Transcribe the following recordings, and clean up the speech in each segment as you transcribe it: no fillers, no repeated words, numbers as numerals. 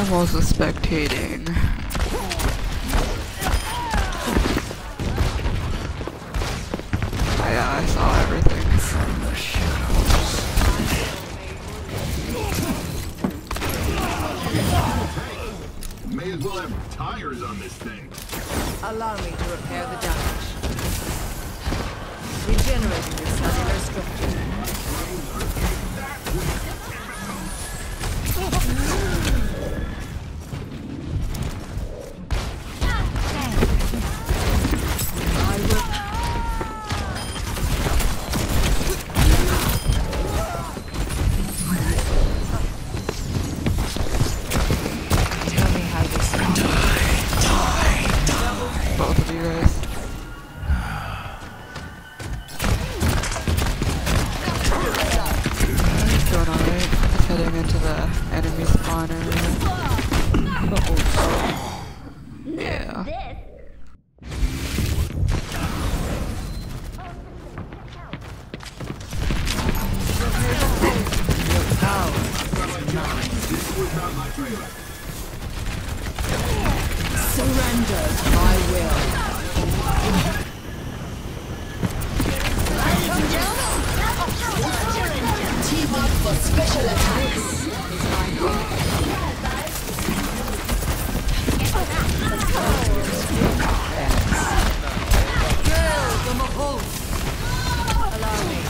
was spectating. Yeah, I saw everything. From the shadows. May as well have tires on this thing. Allow me to repair the damage. Regenerating the cellular structure. Surrender to my will. Team up for special attacks. Allow me.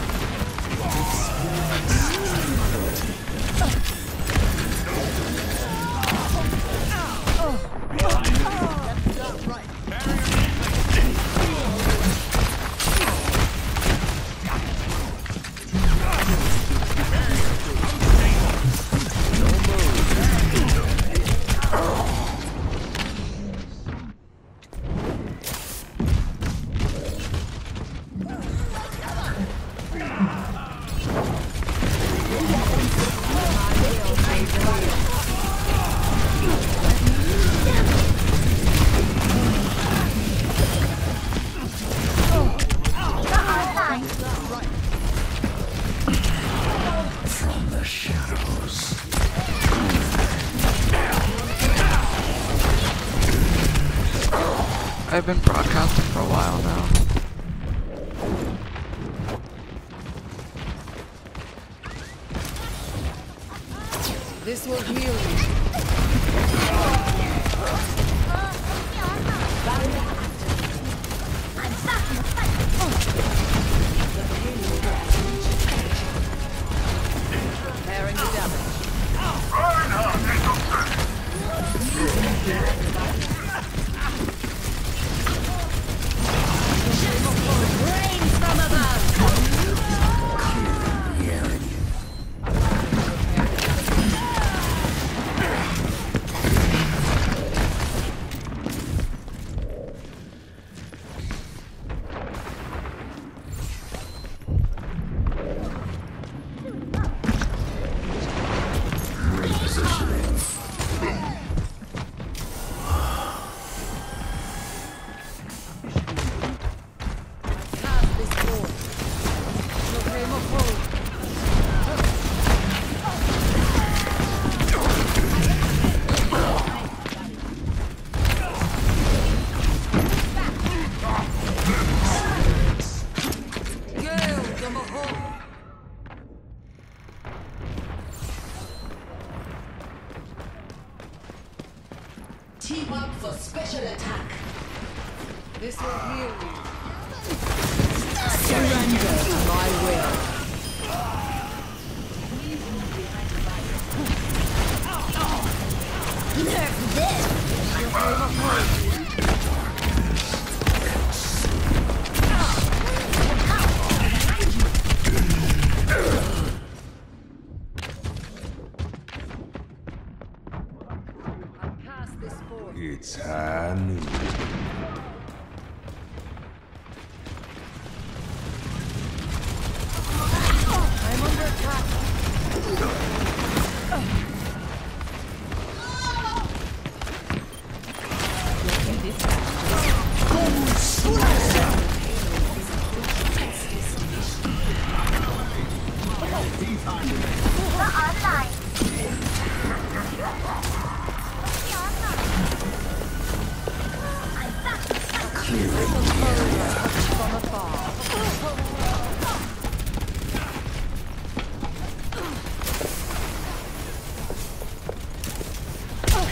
I've been broadcasting for a while now. This will heal you. Repairing the damage. Rain from above! Team up for special attack. This will heal you. Surrender to my will. Nerf this! It's Hanu. I'm under attack.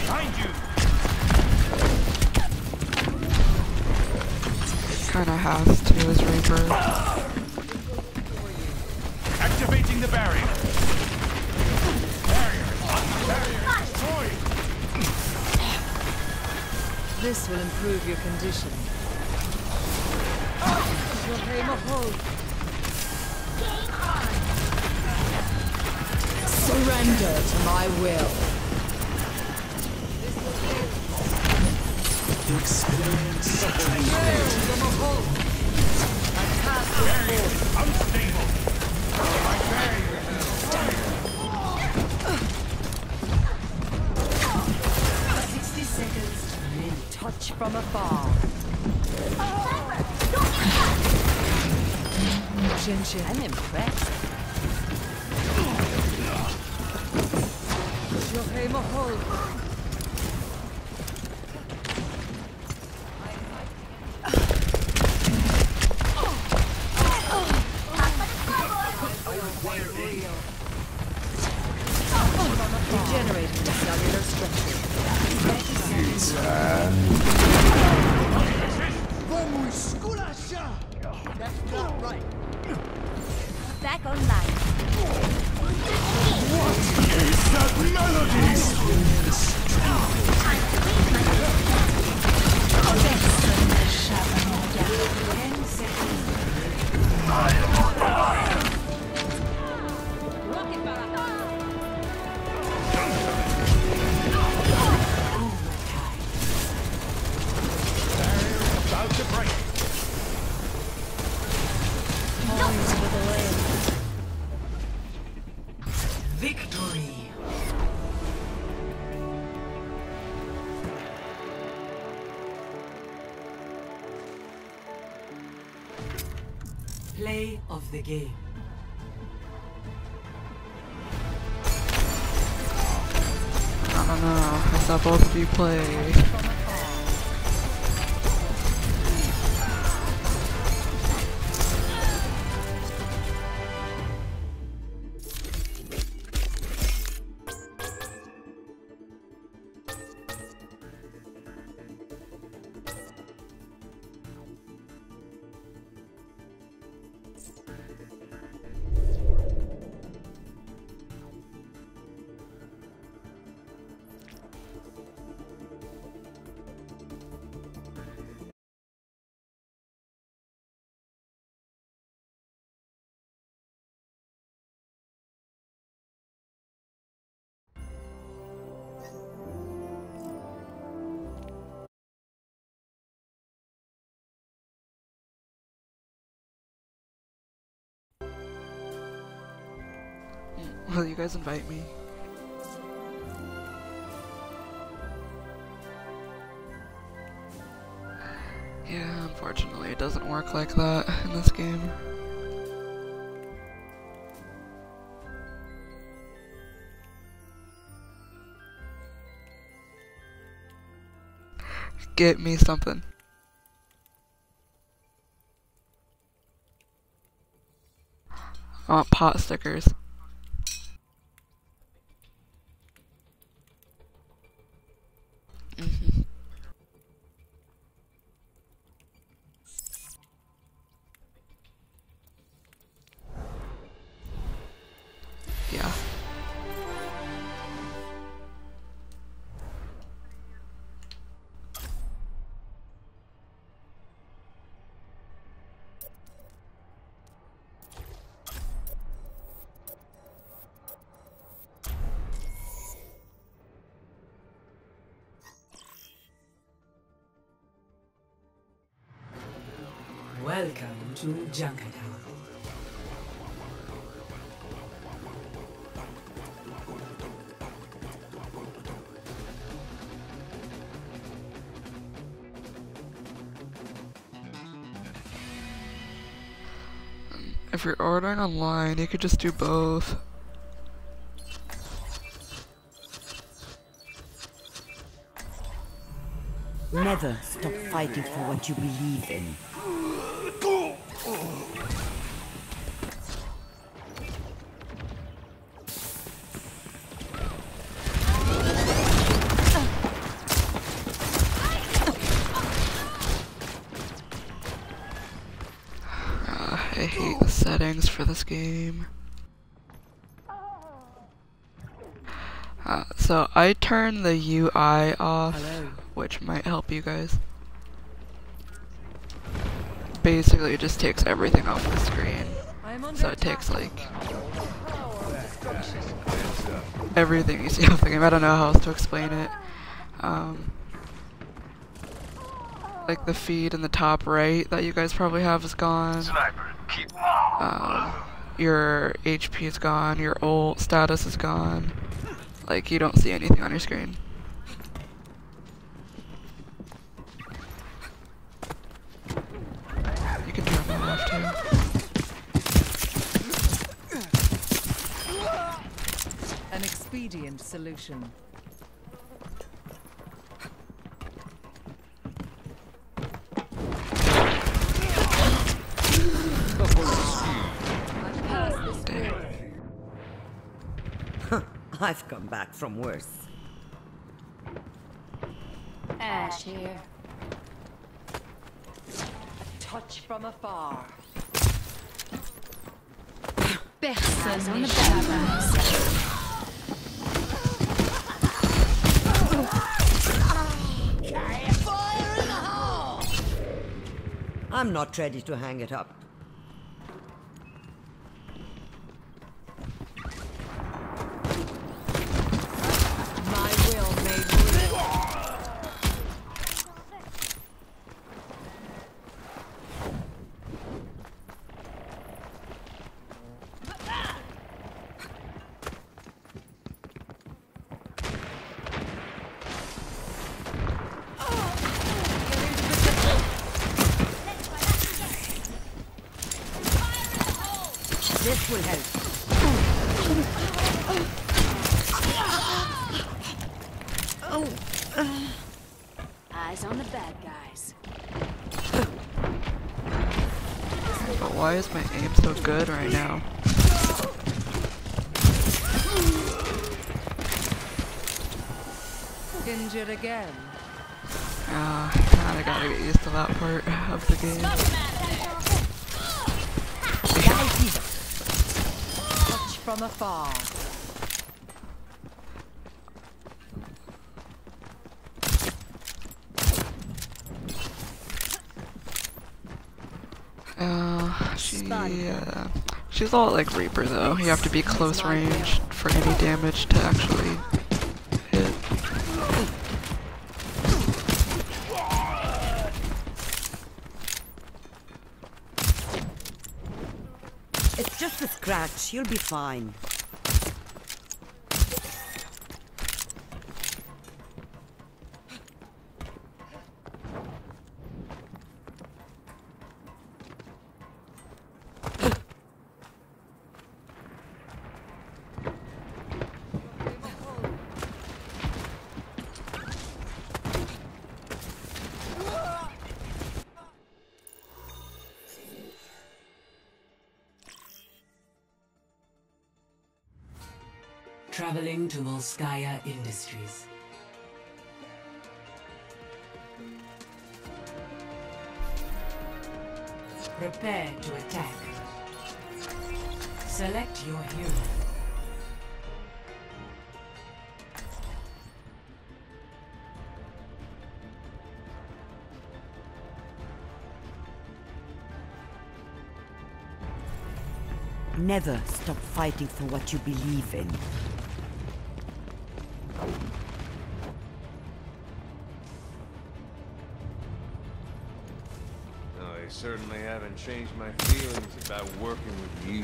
Behind you! Kinda has to as Reaper. Activating the barrier! Barrier destroyed! This will improve your condition. Surrender to my will. Unstable! My barrier! 60 seconds. Touch from afar. Shin-Shin. I'm impressed. Yohei Mahol. Regenerating the cellular structure. It's an Back online. About to break! Victory. Play of the game. I don't know. I saw both of you play. Will you guys invite me? Yeah, unfortunately it doesn't work like that in this game. Get me something. I want pot stickers. Yeah. Welcome to Junkertown. If you're ordering online, you could just do both. Never stop fighting for what you believe in. settings for this game. So I turned the UI off, which might help you guys. Basically, it just takes everything off the screen. So it takes like everything you see off the game. I don't know how else to explain it. Like the feed in the top right that you guys probably have is gone. Your HP is gone. Your ult status is gone. Like, you don't see anything on your screen. You can turn that off too. An expedient solution. I've come back from worse. Ash here. Touch from afar. Personne on the bad I'm not ready to hang it up. My will made real. This will help. Eyes on the bad guys. But why is my aim so good right now? Injured again. Kinda gotta get used to that part of the game. Touch from afar. She's all like Reaper though. You have to be close range for any damage to actually hit. It's just a scratch. You'll be fine. Traveling to Volskaya Industries. Prepare to attack. Select your hero. Never stop fighting for what you believe in. I certainly haven't changed my feelings about working with you.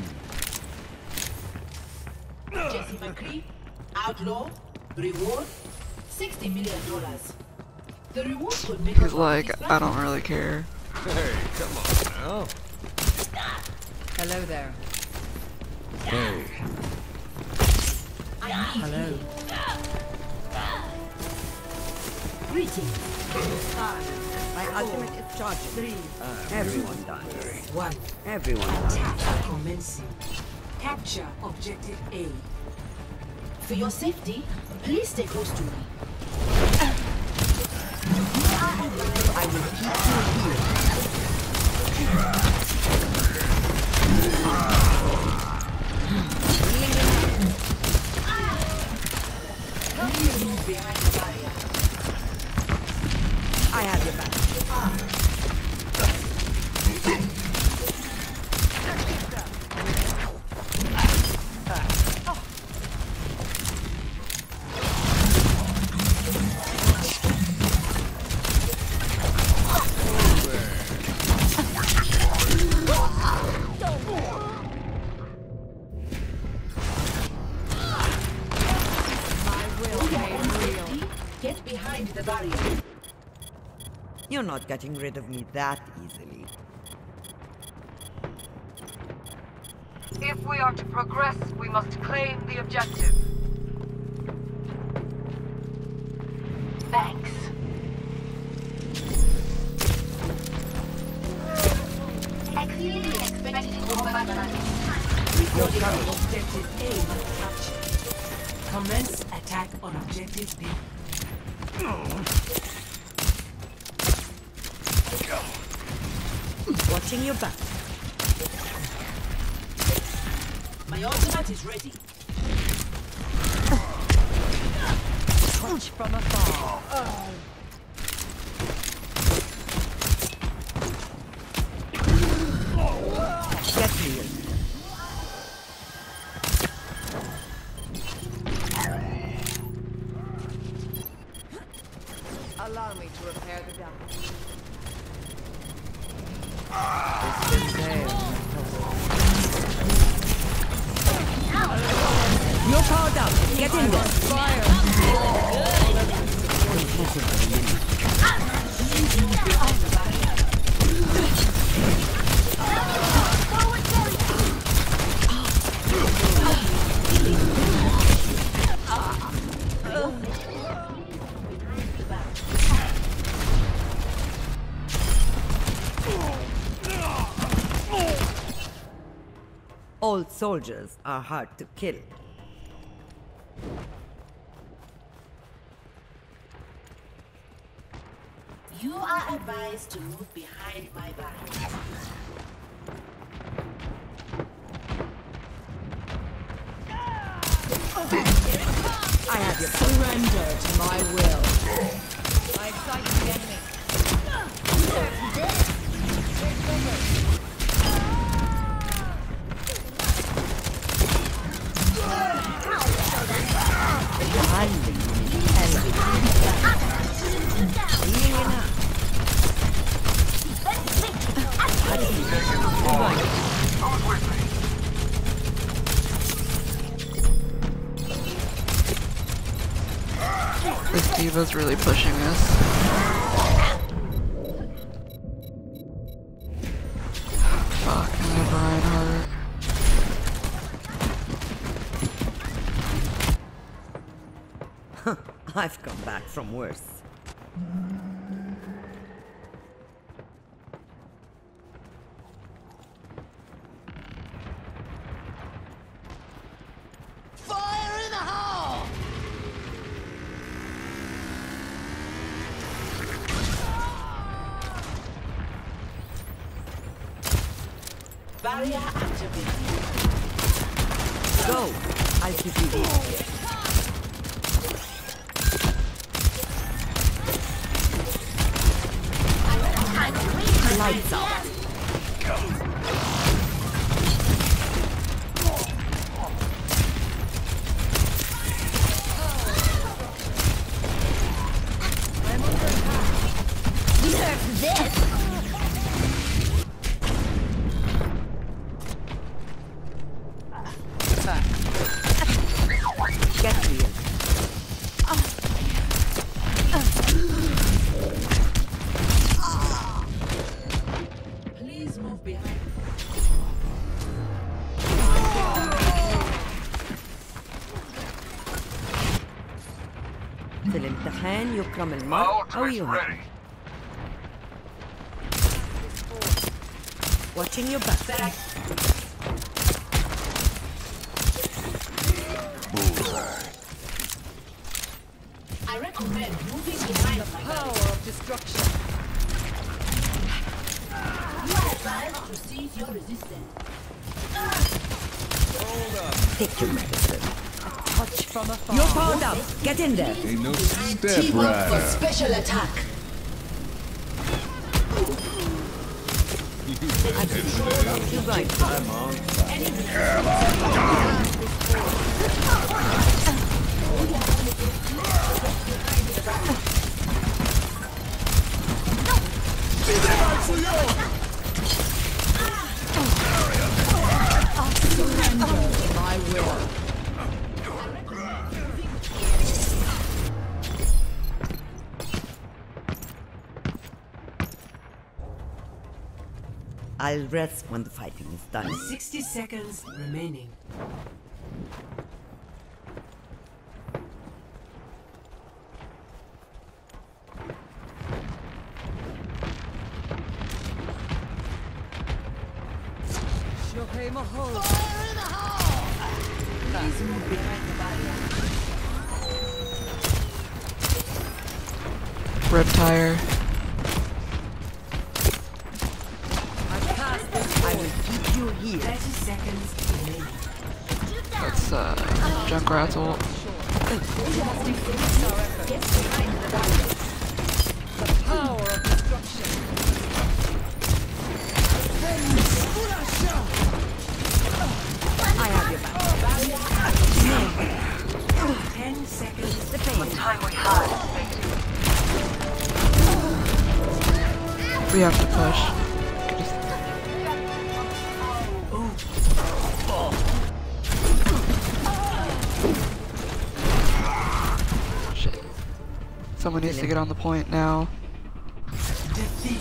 Jesse McCree, outlaw, reward, $60 million. The reward could make He's like, I don't really care. Hey, come on now. Hello there. Hey. Hello. Greetings. My ultimate is charging. Everyone dies. 1. Everyone dies. Attack commencing. Capture objective A. For your safety, please stay close to me. I will keep you here. have your back. Get behind the barrier. You're not getting rid of me that easily. If we are to progress, we must claim the objective. Thanks. Clearly expecting overrun. Objective A captured. Commence attack on objective B. Watching your back. My ultimate is ready. Touch from afar. Get here. Allow me to repair the damage. You're powered up. Get in there. Old soldiers are hard to kill. You are advised to move behind my back. I have your Surrender to my will. I excite the enemy. This diva's really pushing us. Fuck, I have Reinhardt. I've come back from worse. Fire in the hole! Barrier activated. Go! I'll keep you busy. Lights out. Nerf this! Get real. Please move behind. في الامتحان يكرم المرء أو يهان. Watching your back. I recommend moving behind the Power of destruction. You are advised to cease your resistance. Take your medicine. Touch from afar. You're powered up. Get in there. Ain't no step Team up for right. special attack. You're right. I'm on. My will. I'll rest when the fighting is done. 60 seconds remaining. Red tire. I will keep you here. 30 seconds remaining. That's Junkrat's ult. Power of destruction. I have your back. 10 seconds. The pain. We have to push. Shit. Someone needs to get on the point now. Defeat.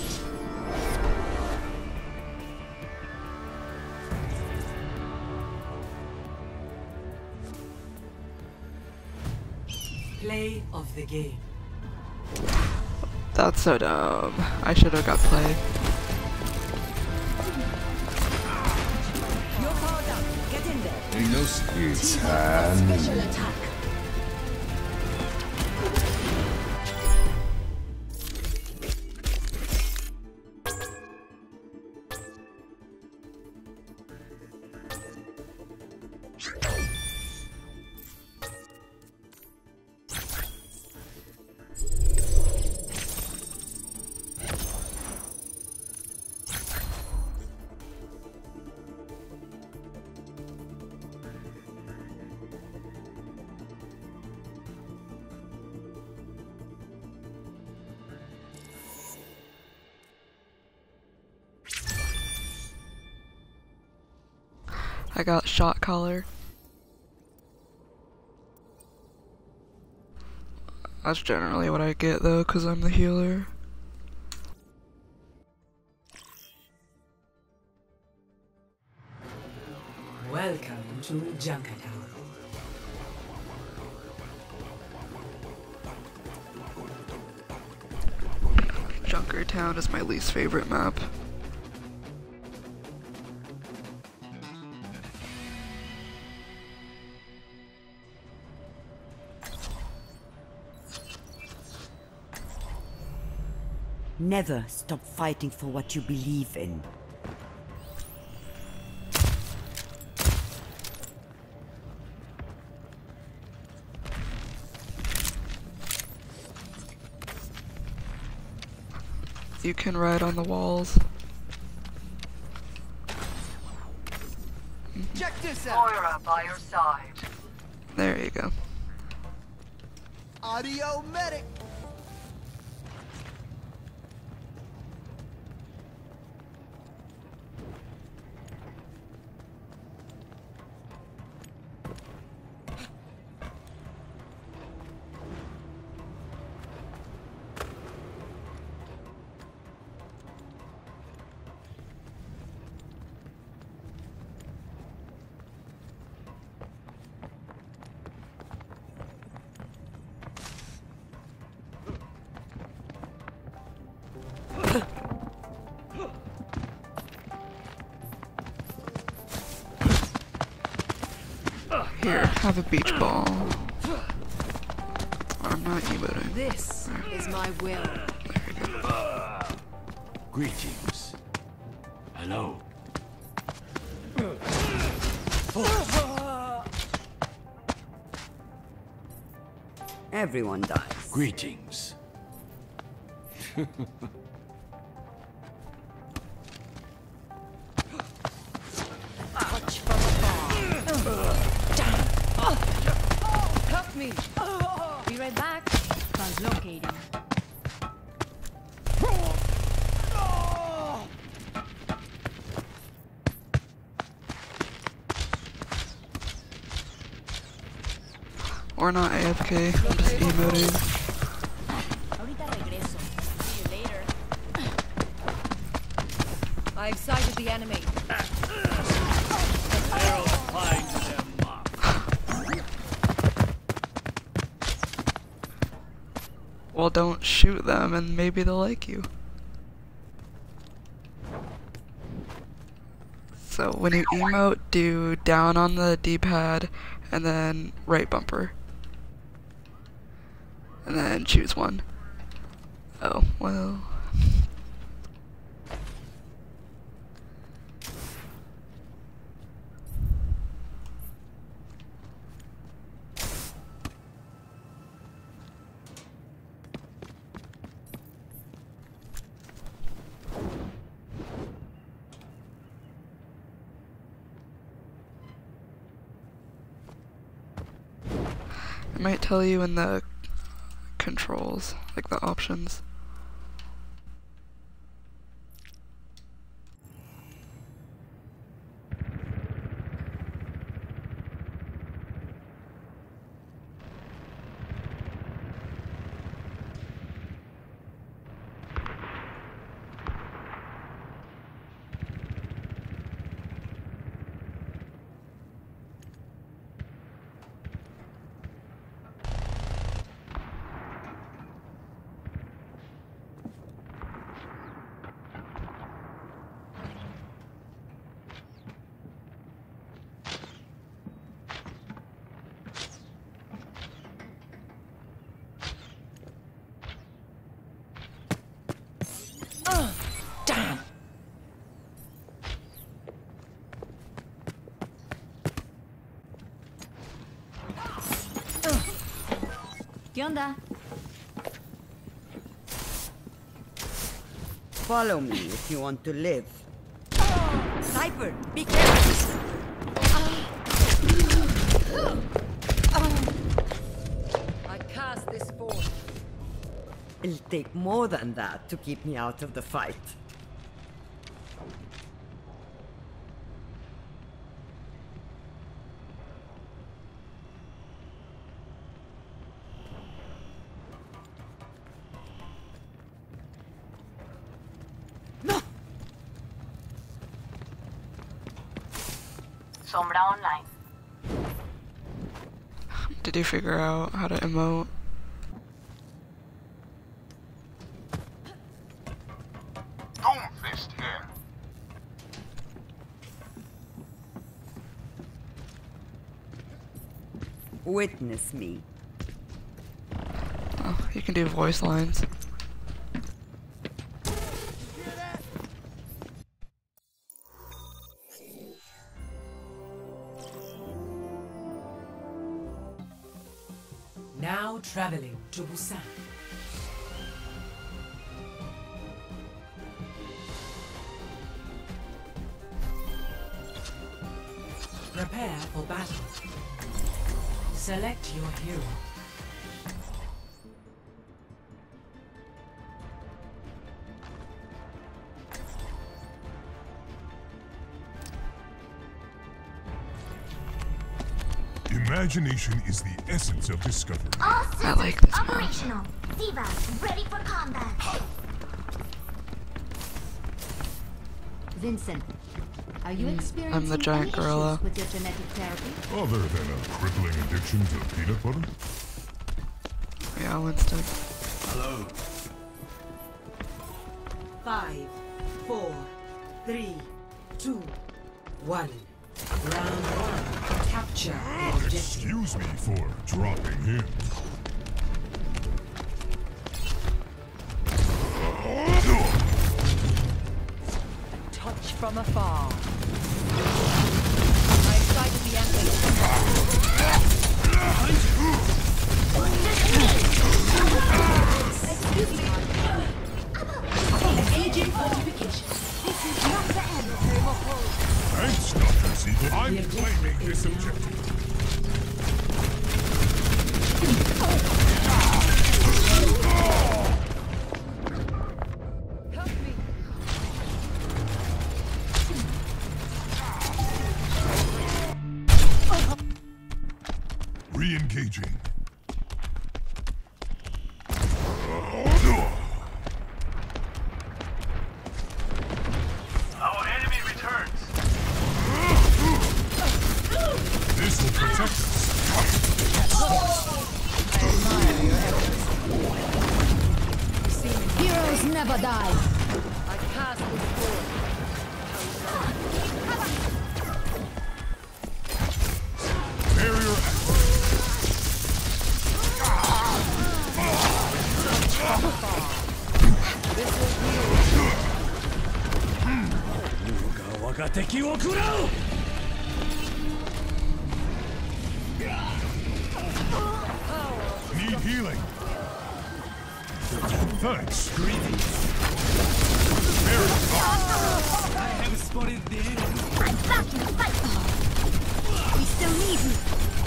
Play of the game. That's so dumb. I should have got play. You're powered up. Get in there. Ain't no it's Special attack. I got shot collar. That's generally what I get though, cause I'm the healer. Welcome to Junkertown. Junkertown is my least favorite map. Never stop fighting for what you believe in. You can ride on the walls. Check this out. Moira by your side. There you go. Audio medic. Here, have a beach ball. I'm not emoting. This is my will. Greetings. Hello. Everyone dies. relocating. Or not AFK, I'm just emoting. Ahorita regreso. See you later. I've sighted the enemy. Well, don't shoot them and maybe they'll like you. So when you emote, do down on the D-pad and then right bumper. And then choose one. Oh, well. It might tell you in the controls, like the options. Damn! ¿Qué onda? Follow me if you want to live. Sniper, be careful! I cast this forth. It'll take more than that to keep me out of the fight. Sombra online. Did you figure out how to emote? Doomfist here. Witness me. Oh, you can do voice lines. Now traveling to Busan. Prepare for battle. Select your hero. Imagination is the essence of discovery. I like this map. Operational. Diva, ready for combat. Vincent, are you experiencing I'm the giant any gorilla. issues with your genetic therapy? Other than a crippling addiction to peanut butter? Yeah, Winston. Hello. 5, 4, 3, 2, 1. Round 1. Capture the objective. Excuse me for dropping in. Touch from afar. I sighted the enemy. Agent fortification. This is not the end. Thanks, Dr. Siegel. I'm claiming this objective. Engaging. Our enemy returns. This will protect us. Heroes never die. I cast this forth. Barrier need healing. Thanks. I have spotted the enemy. I'm back in the fight. We still need me.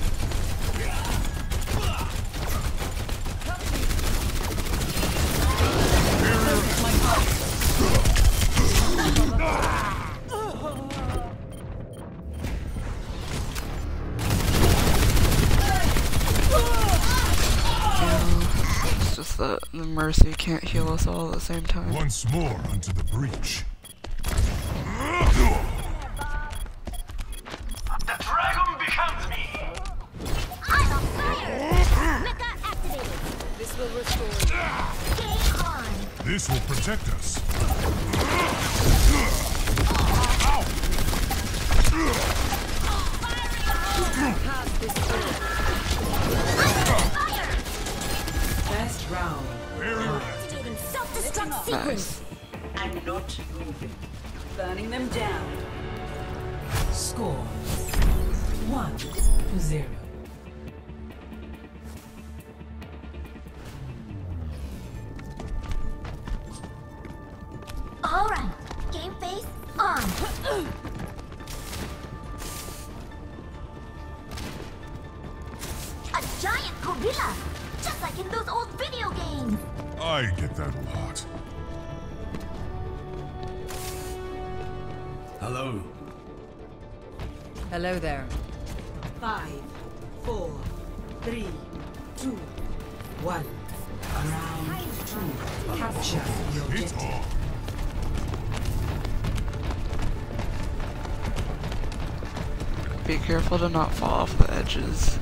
It's just that the Mercy can't heal us all at the same time. Once more onto the breach. The dragon becomes me. I'm on fire. Mecha activated. This will restore you. Game on. This will protect us. Cast this forth. Fire. Best round. Barrier Activating self-destruct sequence. Nice. I'm not moving. Burning them down. Score 1-0. All right. Game face on. A giant gorilla, just like in those old video games. I get that a lot. Hello. Hello there. 5, 4, 3, 2, 1. Round 2. Capture the It's objective. on. Be careful to not fall off the edges.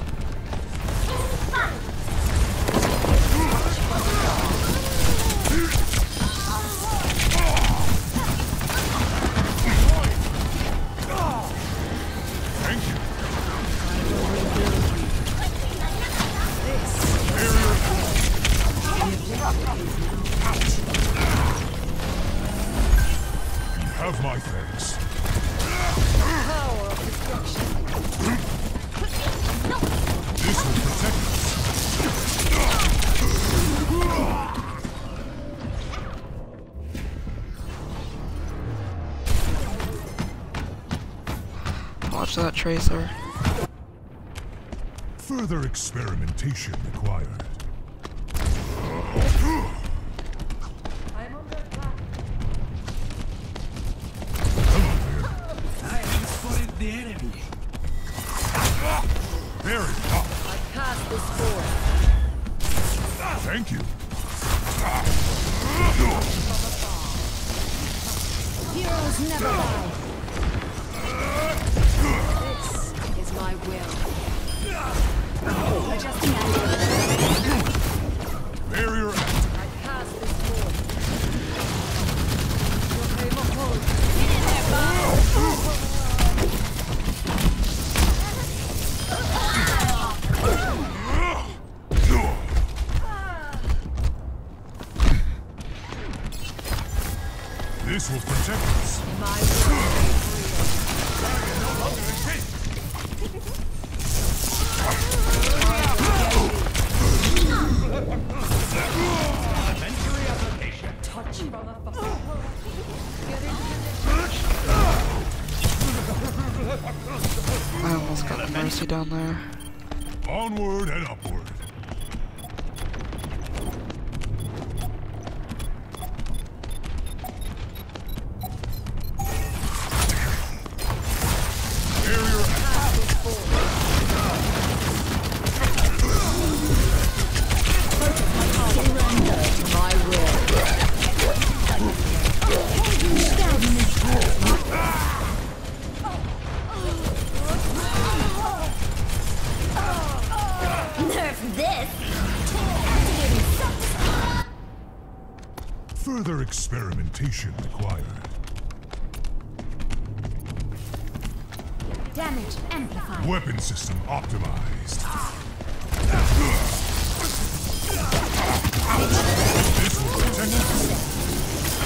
Thank you. You have my thanks. Power of destruction. This will protect us. Watch that Tracer. Further experimentation required. I have spotted the enemy. Very hot. I cast this forth. Thank you. Heroes never die. This is my will. Adjusting angle. Barrier active. I cast this forth. This will protect us. My will. Touch from afar. I almost got the Mercy down there. Onward and upward. Barrier active. Further experimentation required. Damage amplified. Weapon system optimized. This will protect us.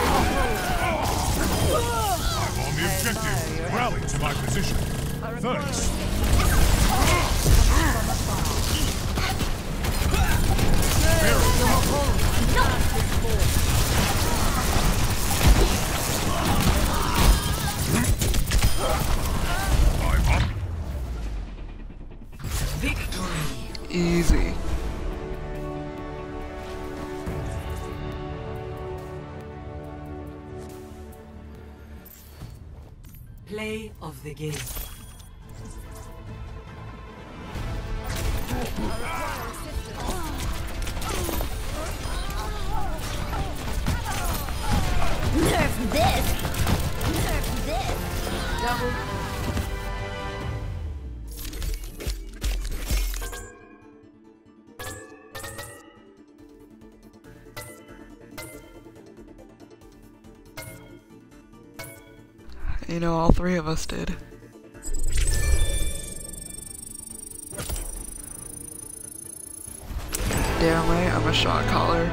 I'm on the objective. Rally to my position. Thanks. I'm up. Victory. Easy. Play of the game. Nerf this! Nerf this! Double. You know, all three of us did. Damn right, I'm a shot caller.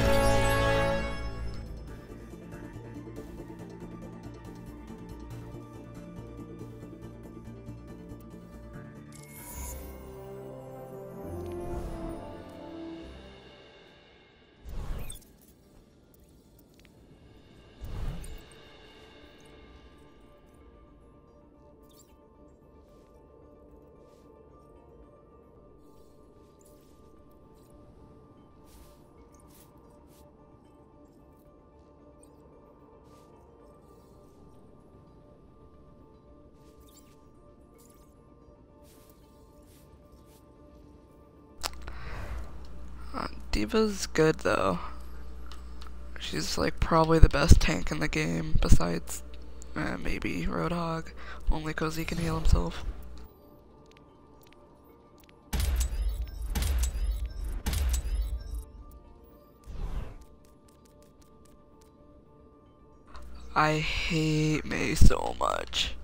D.Va's good though. She's like probably the best tank in the game besides maybe Roadhog, only because he can heal himself. I hate Mei so much.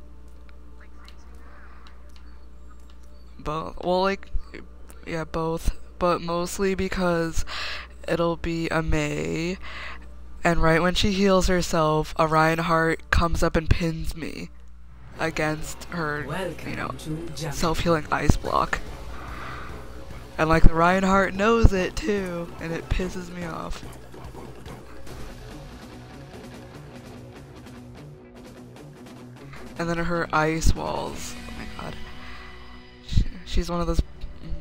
Both. Well, like, yeah, both. But mostly because it'll be a Mei, and right when she heals herself, a Reinhardt comes up and pins me against her, you know, self-healing ice block. And like the Reinhardt knows it too, and it pisses me off. And then her ice walls. Oh my god. She's one of those.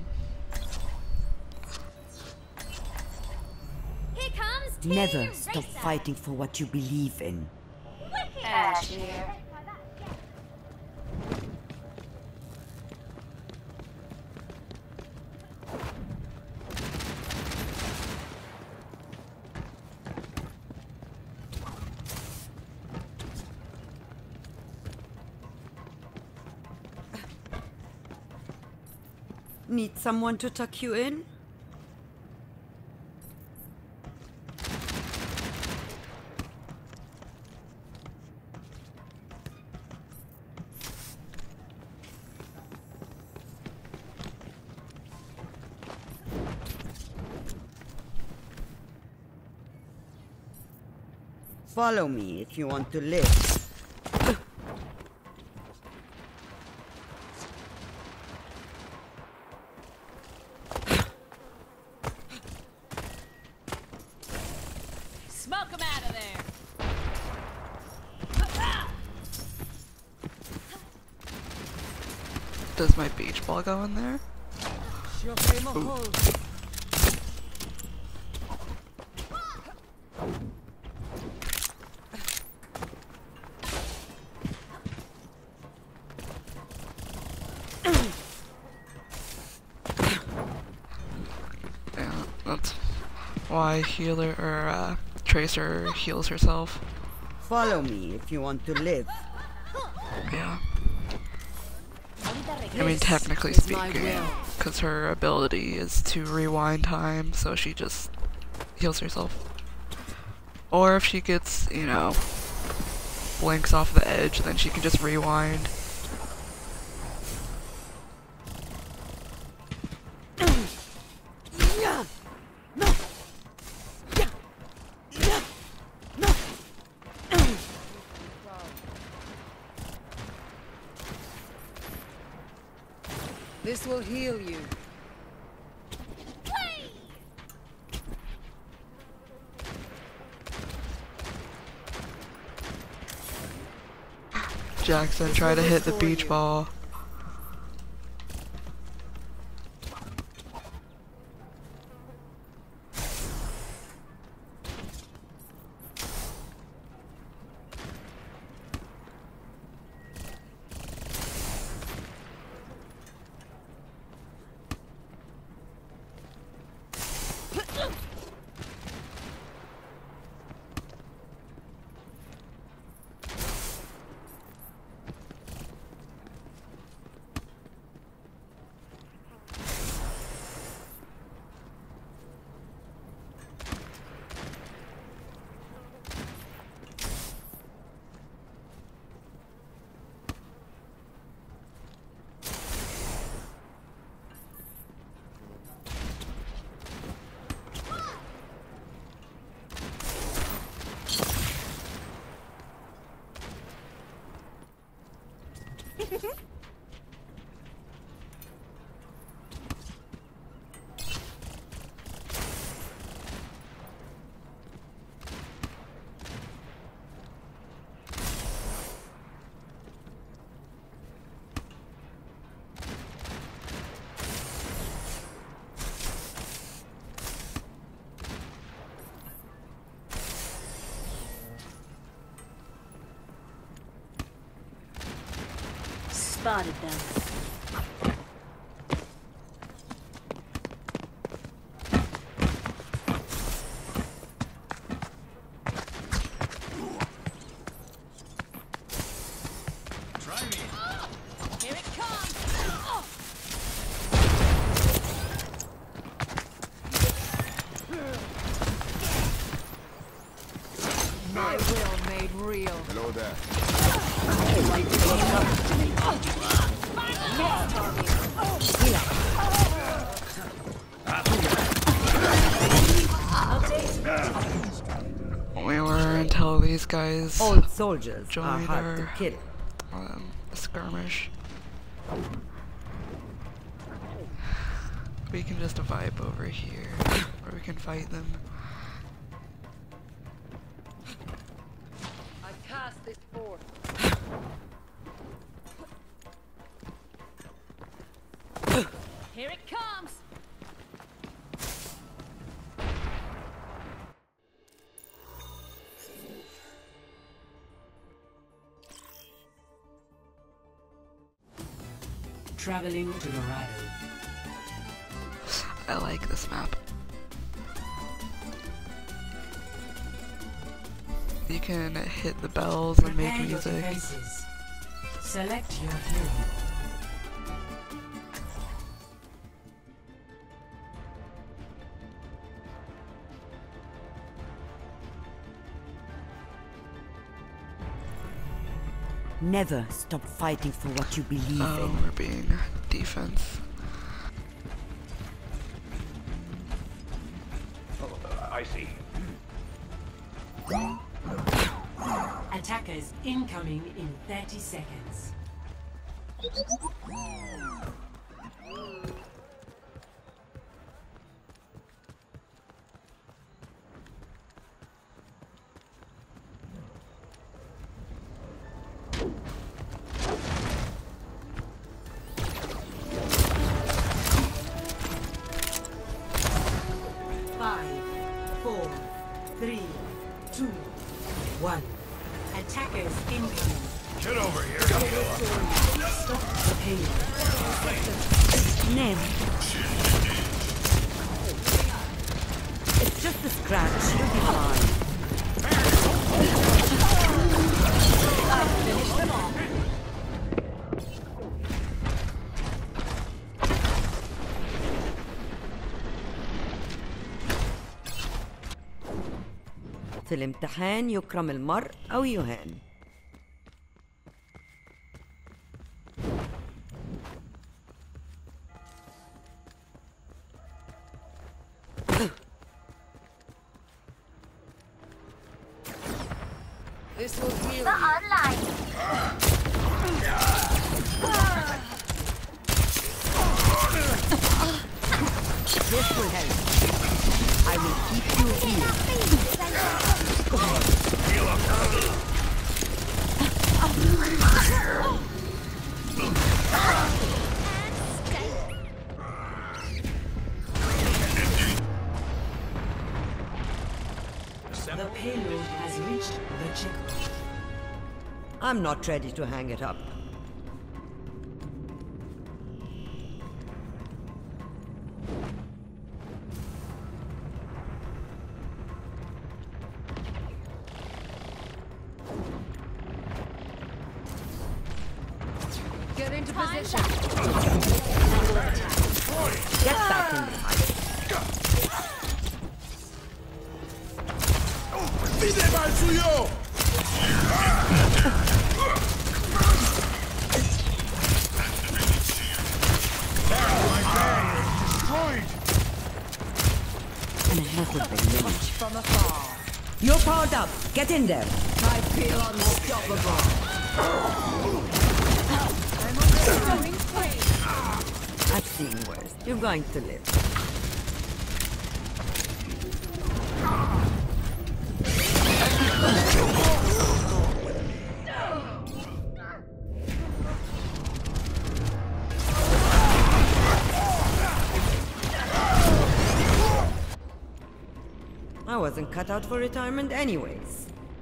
Here comes Team Never stop Racer. fighting for what you believe in. Ash here. Need someone to tuck you in? Follow me if you want to live. Smoke him out of there. Does my beach ball go in there? Ooh. Yeah, that's why healer or Tracer heals herself. Follow me if you want to live. Yeah. I mean, technically speaking, because her ability is to rewind time, so she just heals herself. Or if she gets, you know, blinks off the edge, then she can just rewind. This will heal you. Jackson, try to hit the beach ball. Spotted them. Try me. Here it comes! My will made real. Hello there. We were until these guys Old soldiers are joined hard to our kill. skirmish. We can just vibe over here, or we can fight them. I cast this forth. Here it comes! Traveling to Dorado. I like this map. You can hit the bells and make Prepare your music. defenses. Select your hero. Never stop fighting for what you believe Oh, in. we're being defense. I see. Attackers incoming in 30 seconds. Five, 4, 3, 2, 1. Attackers incoming. Get over here. Stop the pain. Name. It's just a scratch. You'll be fine. I finished them off. في الامتحان يكرم المرء أو يهان. This will heal The online. This will help. I will keep you here. The payload has reached the checkpoint. I'm not ready to hang it up. Get into position. Get back in the fight. And a half of the village. From afar. You're powered up. Get in there. I feel unstoppable. I'm on the growing spree. I've seen worse. You're going to live. I wasn't cut out for retirement anyways.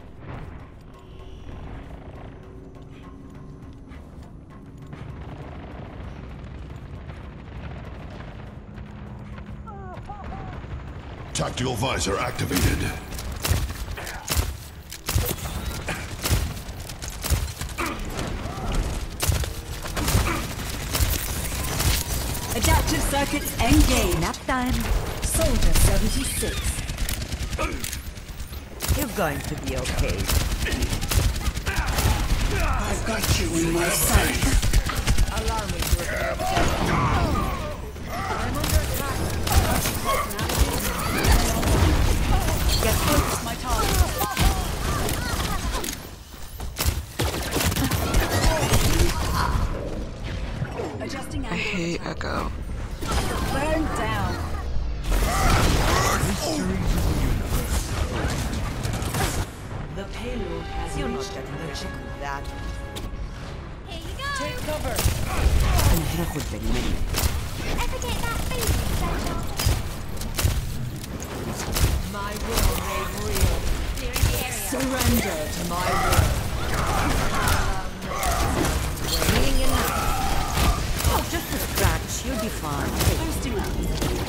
Tactical visor activated. Adaptive circuits engaged. Nap time. Soldier 76. You're going to be okay. I've got you in my sight. Allow me to repair the damage. I'm under attack. Get Focus my target. Adjusting I angle. hate Echo. Burn down. The payload has You're not reached getting the rid checkpoint. of that. Here you go. Take cover. أنا هاخد بالي منك. Ever get that feeling, Central? My will made real. Clearing the area. Surrender to my will. Healing enough. Oh, just a scratch. You'll be fine. Boosting up.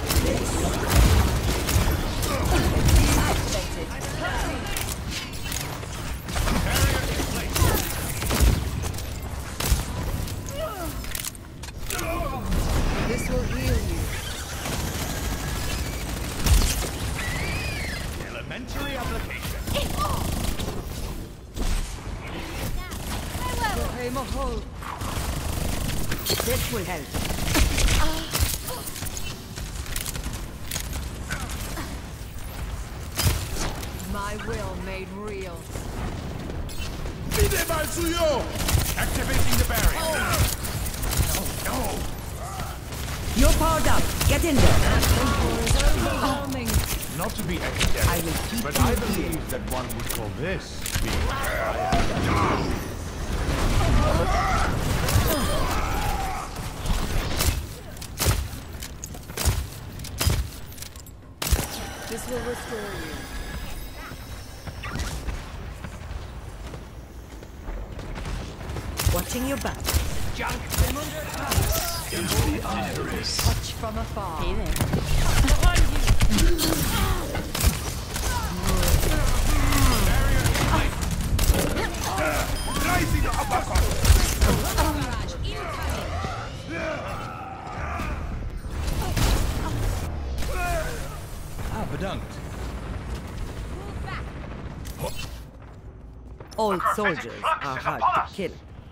This will heal you. Elementary application. Aim a hole. This will help. My will made real. Activating the barrier. You're powered up. Get in there. Overwhelming. Not to be academic, I will keep but you I here. believe that one would call this being This will restore you. Watching your back. junk. I'm under attack. Touch from afar. Rising uppercut. Ah, bedankt. Old soldiers are hard to kill.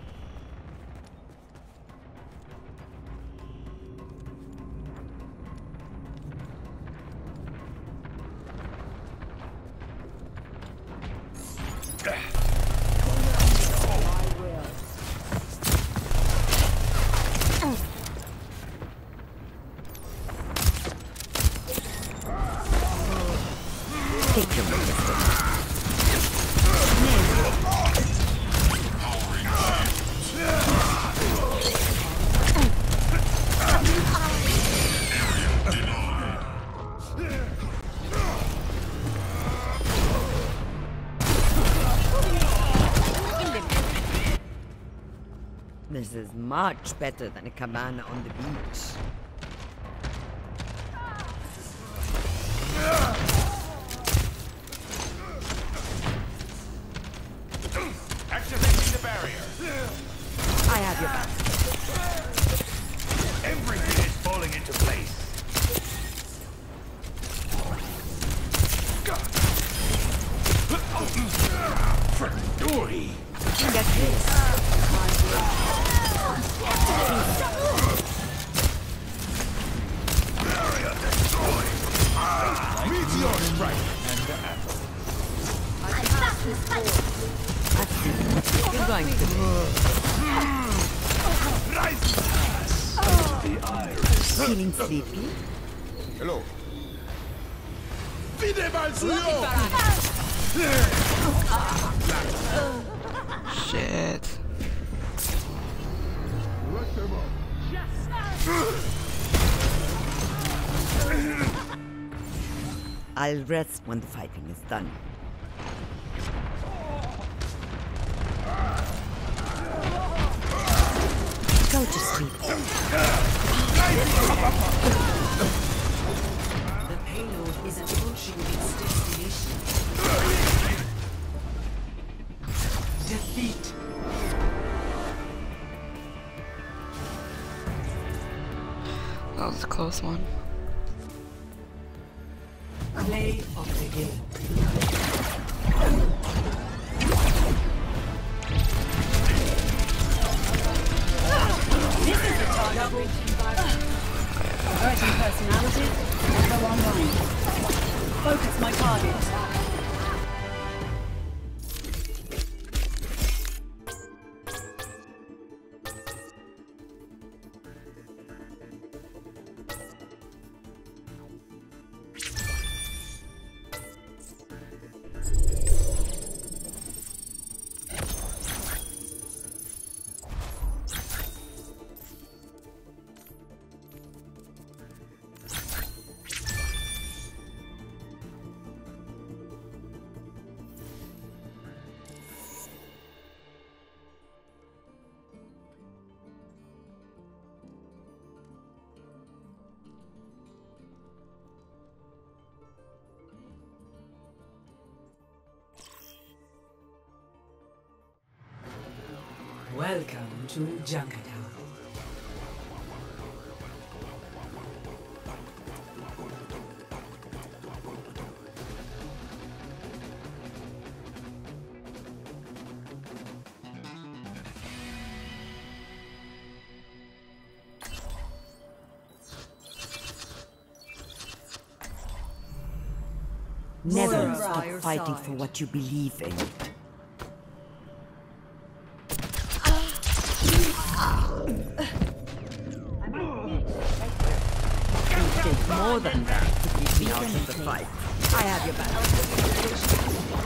Take your medicine. This is much better than a cabana on the beach. Activating the barrier. I have your back. Everything is falling into place. Frandori. Get this. Barrier destroyed. Meteor strike and the apple. You're going to The iris. feeling sleepy? Hello. Fide mal suyo. Shit. I'll rest when the fighting is done. Go to sleep. The payload is approaching its destination. Defeat. That was a close one. Play of the game. This is the target. Averting personality. Go online. Focus my target. Welcome to Junkertown. Never stop fighting for what you believe in. It takes more than that to keep me out of the fight. I have your back.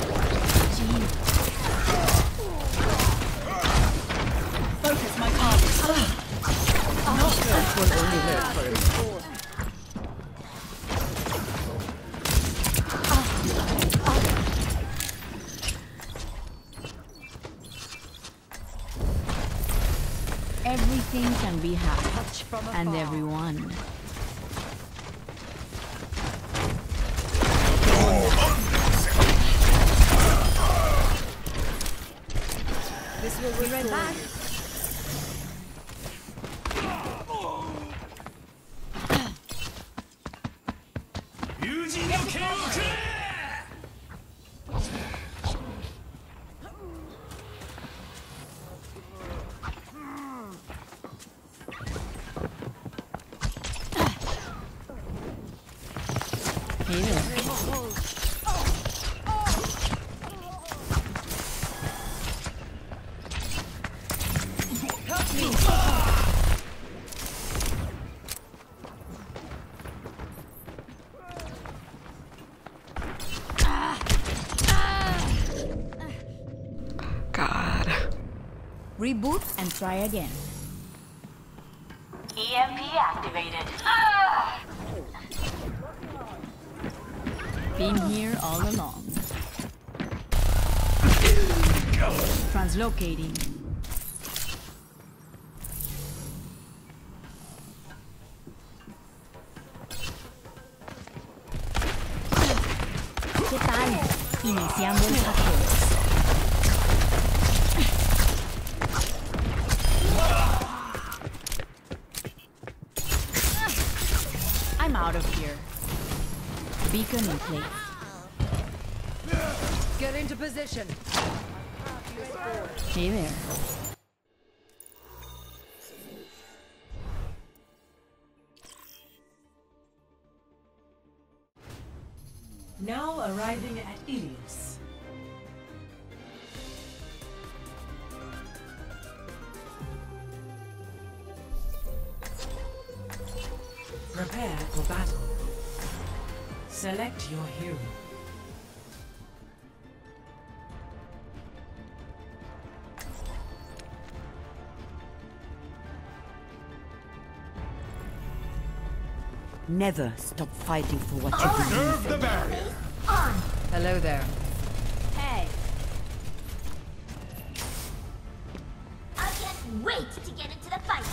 Focus my target. That will only hurt for a minute. Everything can be hacked, and everyone. This will be right back. Reboot and try again. EMP activated. Been here all along. Translocating. ¿Qué tal? Iniciando el hackeo. I'm out of here. Beacon in place. Get into position. Hey there. Now arriving at Ilios. Prepare for battle. Select your hero. Never stop fighting for what you believe Serve the in. barrier. Hello there. Hey. I can't wait to get into the fight.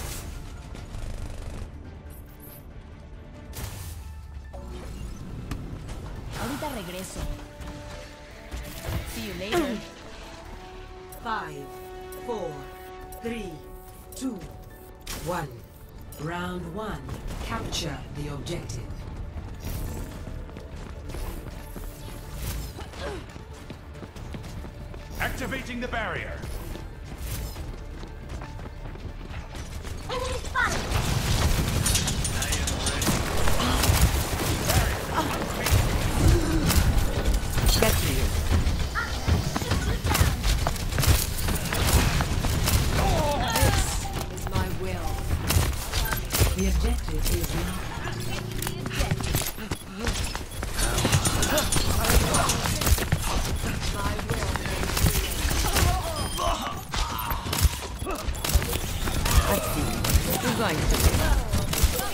Ahorita regreso. See you later. 5, 4, 3, 2, 1. Round 1. Capture the objective. Activating the barrier. Enemy spotted. Get to you. This is my will. The objective is now. Let's see. You're going to.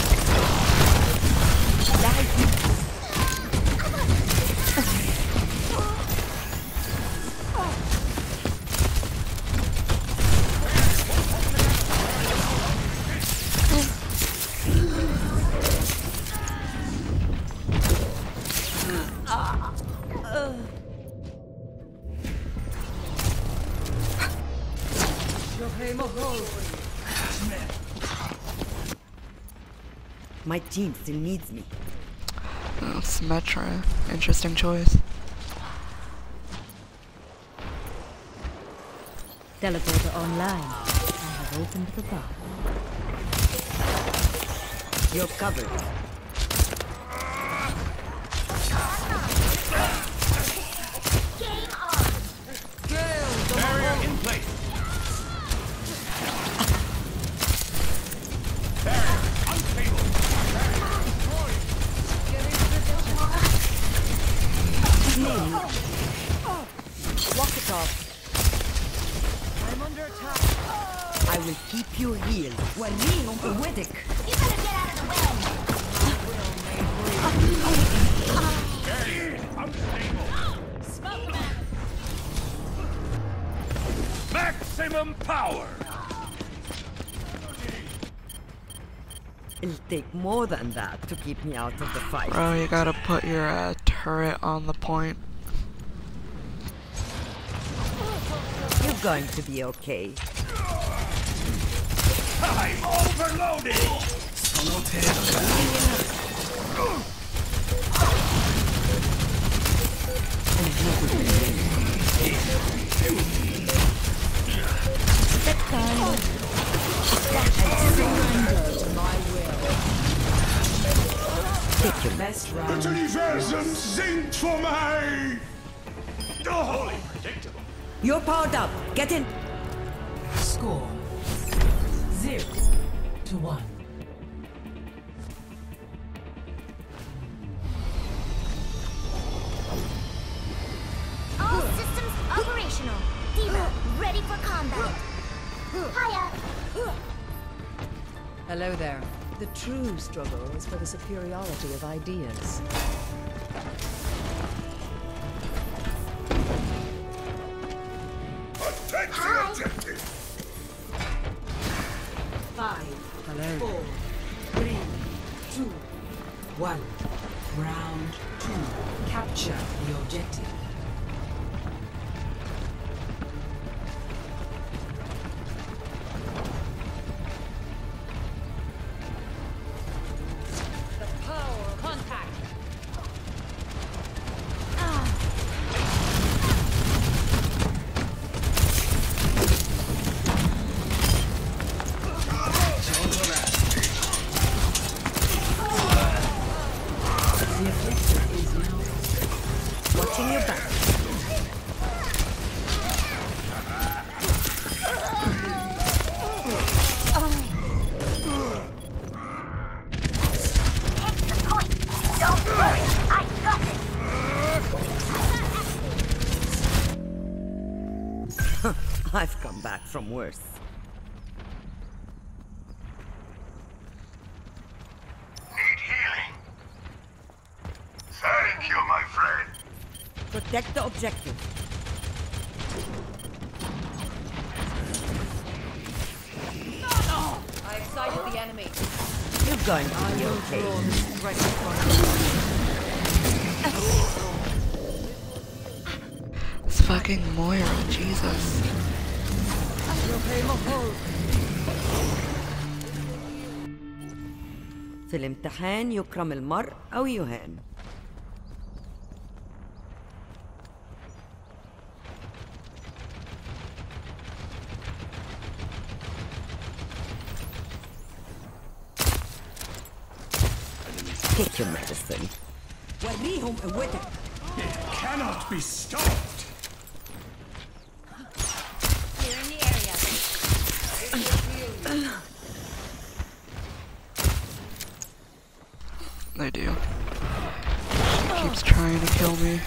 My team still needs me. Oh, Symmetra. Interesting choice. Teleporter online. I have opened the bar. You're covered. Game on. Barrier in place. Barrier unstable. Walk it off. I'm under attack. I will keep you healed. ولي قوتك. You better get out of the way. Barrier unstable. Maximum power. It'll take more than that to keep me out of the fight. Bro, you gotta put your turret on the point. You're going to be okay. I'm overloaded. Take your Best round. Universum singt for mij. Holy predictable. You're powered up. Get in. Score 0-1. All systems operational. D.Va, ready for combat. Hiya. Hello there. The true struggle is for the superiority of ideas. Attack the objective! 5, Hello. 4, 3, 2, 1. Round 2. Capture the objective. Contact. Watching your back. Don't worry, I got it. I've come back from worse. Need healing. Thank you, my friend. Protect the objective. I excited the enemy. You're going to be okay. It's fucking Moira, Jesus. في الامتحان يكرم المرء أو يهان. Take your medicine. وريهم قوتك. It cannot be stopped. Clear in the area. They do. She keeps trying to kill me.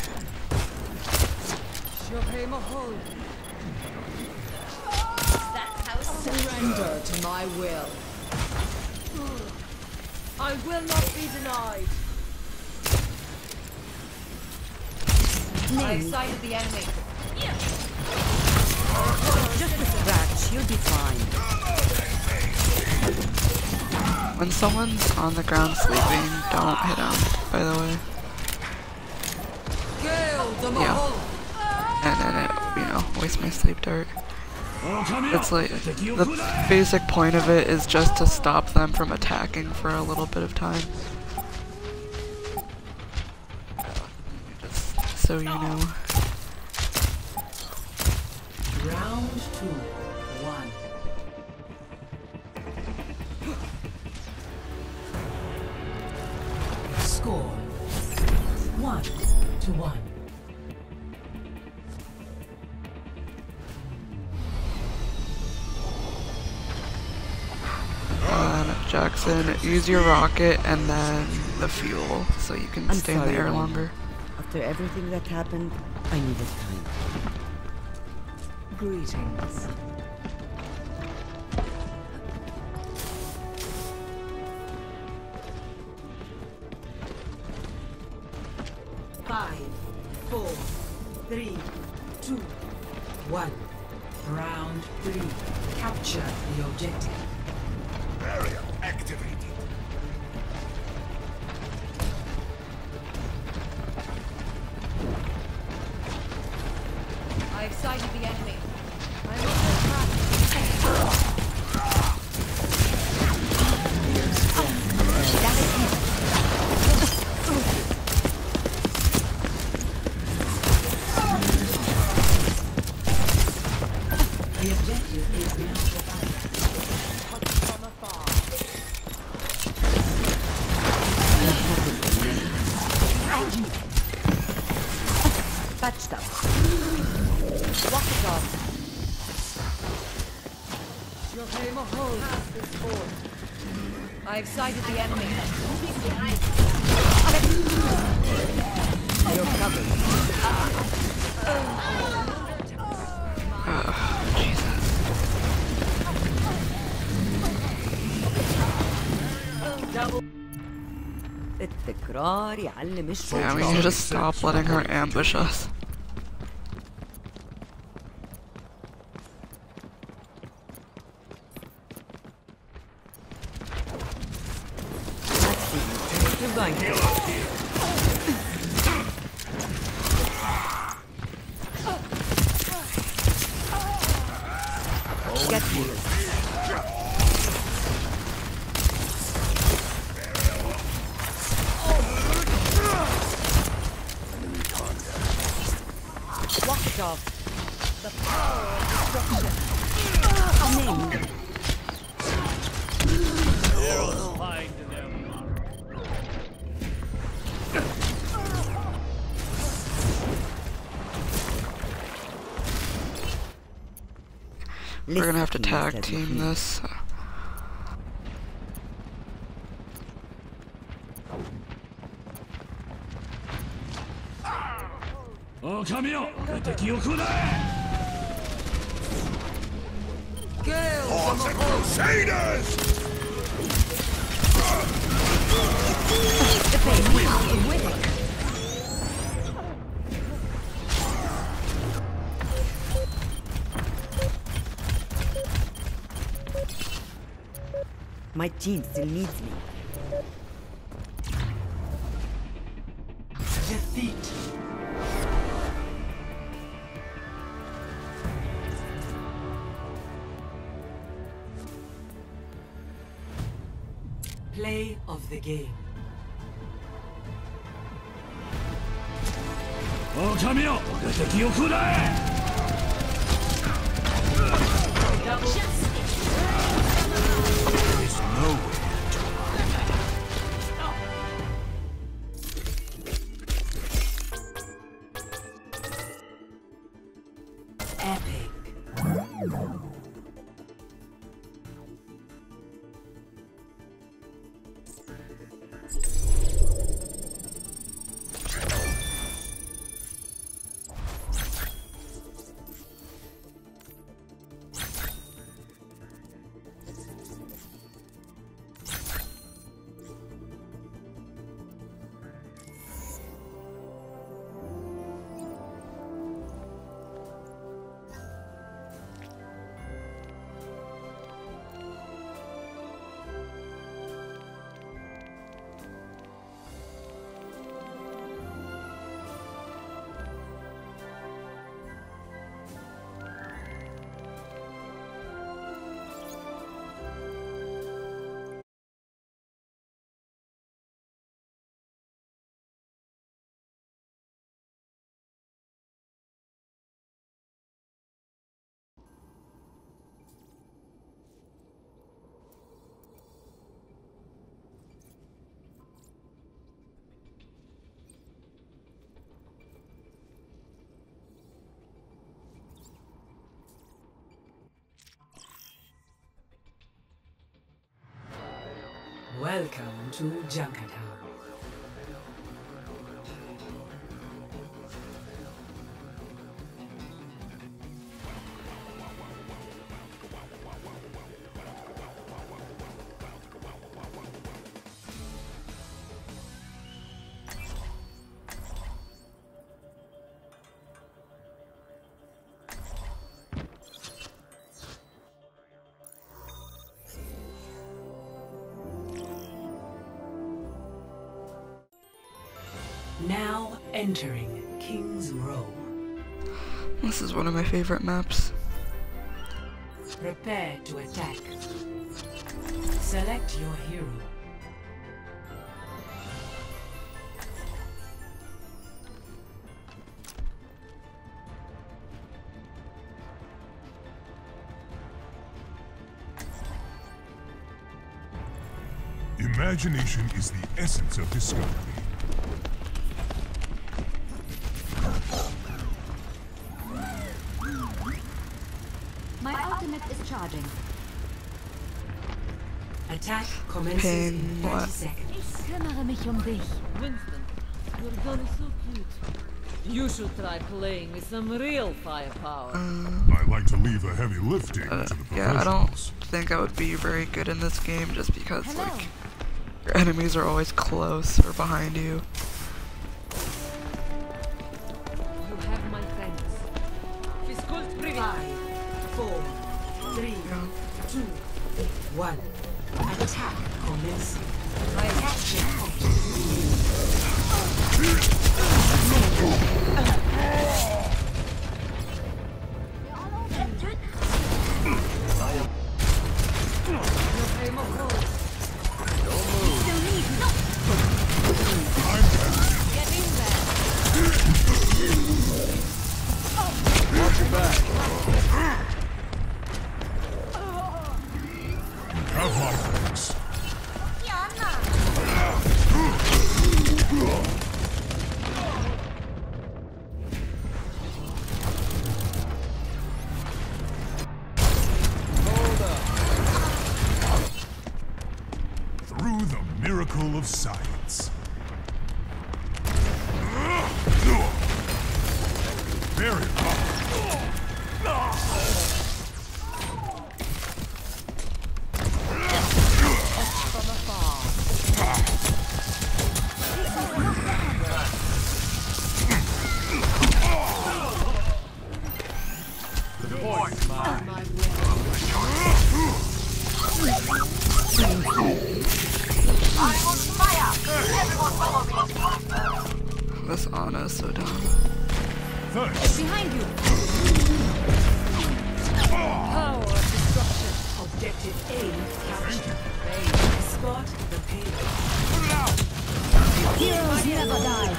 That's how it's Surrender to my will. I will not be denied. I excited the enemy. Just a scratch, you'll be fine. When someone's on the ground sleeping, don't hit them, by the way. Yeah. And then it, waste my sleep dart. It's like, the basic point of it is just to stop them from attacking for a little bit of time. Just so you know. Round 2. 1. Score 1-1. Jackson, use your rocket and then the fuel so you can stay in the air Mom. longer. After everything that happened, I needed time. Greetings. Five, 4, 3, 2, 1. Round 3. Capture the objective. Barrier activated. I excited the enemy. I'm under attack. The objective is now Patched up. Walk it off. I excited the enemy. You're covered. Jesus. تكرار يعلم الشطار. Yeah, we need to just stop letting her ambush us. You're going to get here. Watch off. The power of destruction. Amen. Arrows find them. We're gonna have to tag team this. Oh, come here! Awesome Crusaders! My team still needs me. Defeat. Play of the game. Oh, come here! There's nowhere to Epic. Welcome to Junkertown. Now entering King's Row. This is one of my favorite maps. Prepare to attack. Select your hero. Imagination is the essence of discovery. My ultimate is charging. Attack commences in 30 What? seconds. Ich kümmere mich dich. Winston, your gun is so cute. You should try playing with some real firepower. I like to leave the heavy lifting to the Yeah, I don't professionals. think I would be very good in this game just because, like, Your enemies are always close or behind you. You have my thanks. Fiscal 5, 4, 3, 2, 1. Attack commencing. Watch your back. Have my thanks. Hold up. Through the miracle of science. Very This Ana is so dumb. thanks. behind you. Power of destruction. Objective A captured. Spot the payload. Heroes never die.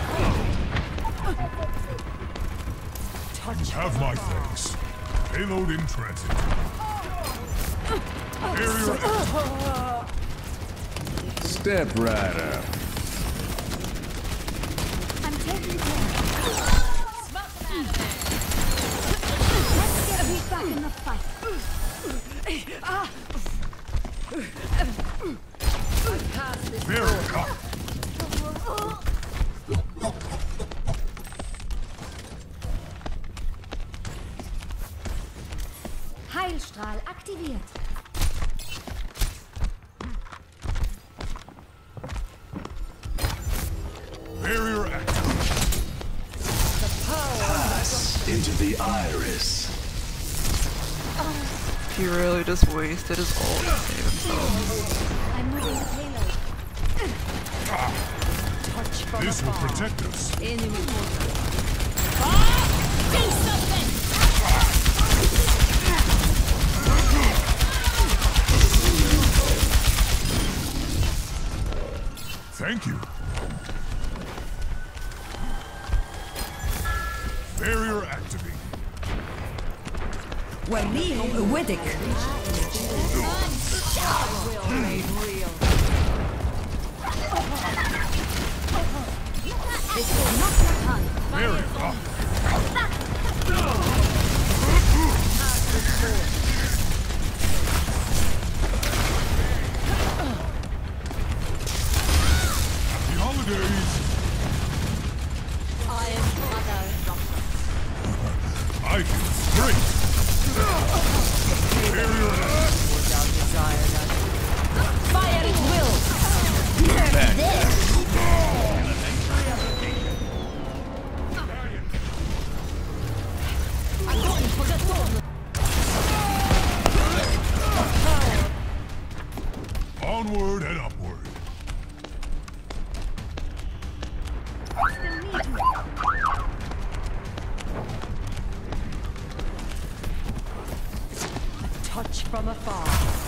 Have my thanks. Payload in transit. Barrier Step right up. I'm taking care. Let's get me back in the fight. barrier up. Heilstrahl aktiviert. Barrier active. Pass into the iris. He really just wasted his ult to save himself. I'm moving the payload. This will protect us. Enemy portal. Do something! Thank you. Barrier activated. وليهم ودك. Will made real. This is not your time. Barrier up. Happy holidays. I am mother. I feel great. Barrier active. Without desire, Fire at will. I'm going for the throne. Onward and upward. touch from afar.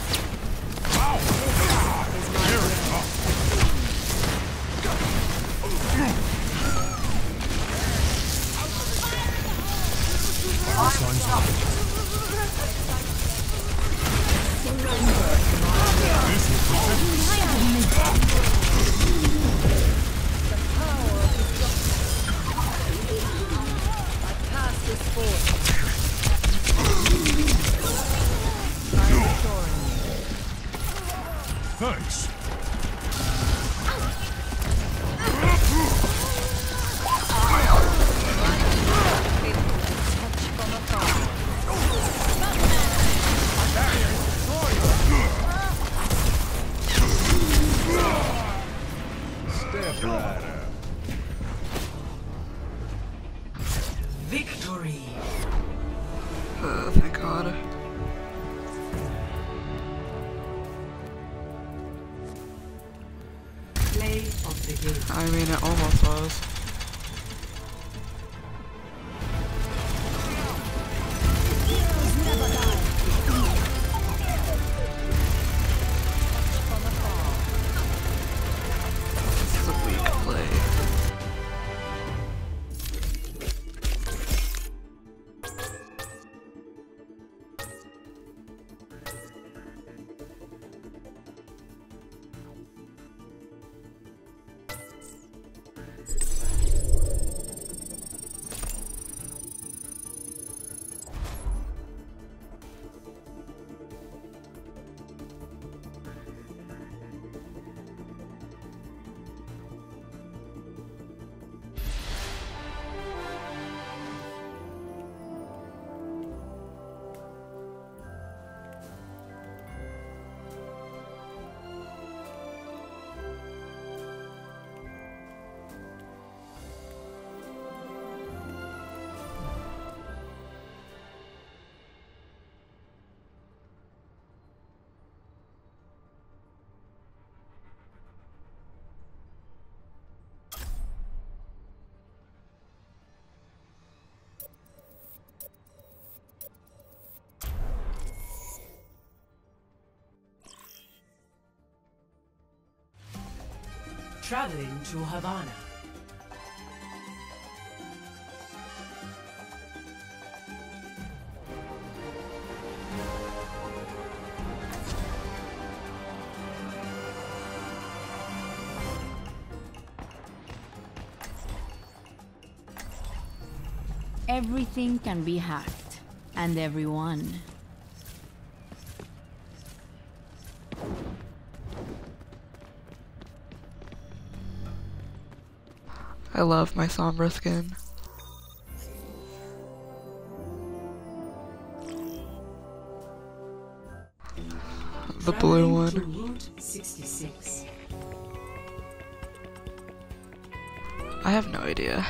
Barrier up. Signs of this will protect us. I pass this forth. Thanks. Victory. Thank God. Play of the game. I mean, it almost was. This is a weak play. Traveling to Havana. Everything can be hacked, and everyone. I love my Sombra skin. The blue one. Route 66. I have no idea.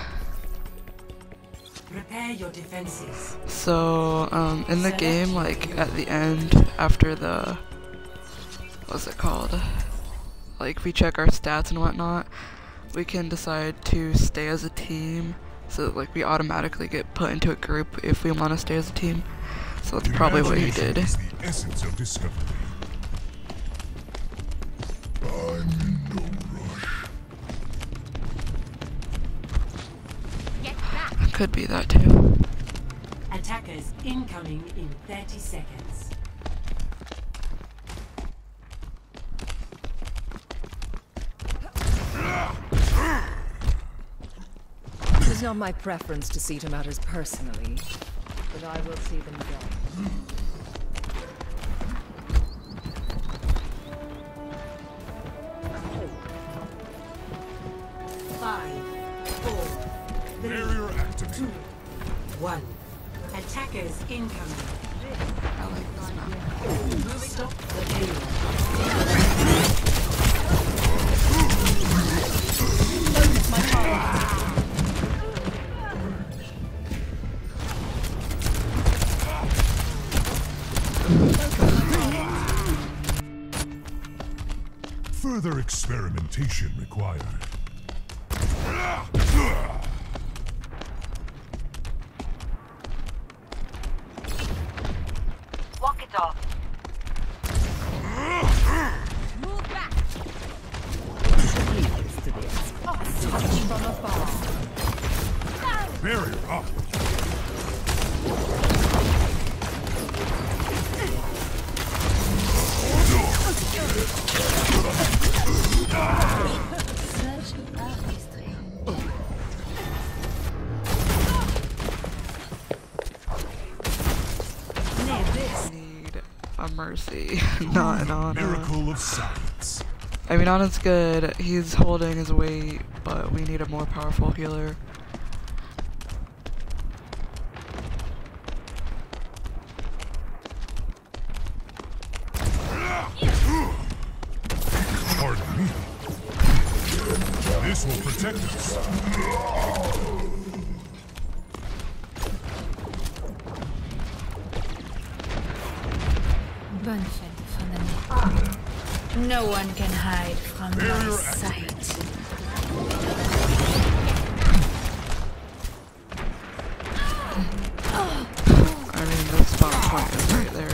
Prepare your defenses. So, in the game, like, at the end, after the, what's it called? Like, we check our stats and whatnot, we can decide to stay as a team, so that, like, we automatically get put into a group if we want to stay as a team. So that's probably what he did. Is the essence of discovery. I'm in no rush. Could be that too. Attackers incoming in 30 seconds. It is not my preference to see to matters personally, but I will see them go. 5, 4, 3, Barrier activated. 2, 1. Attackers incoming. I like this map. Stop the payload. Further experimentation required. Walk it off. Move back! Touch from afar. Barrier up. Need a Mercy, not an Ana. Miracle of science. I mean, Ana's good. He's holding his weight, but we need a more powerful healer. Pardon me. This will protect us. Verschwinde von der Nähe. No one can hide from my sight. I mean, the spawn point is right there.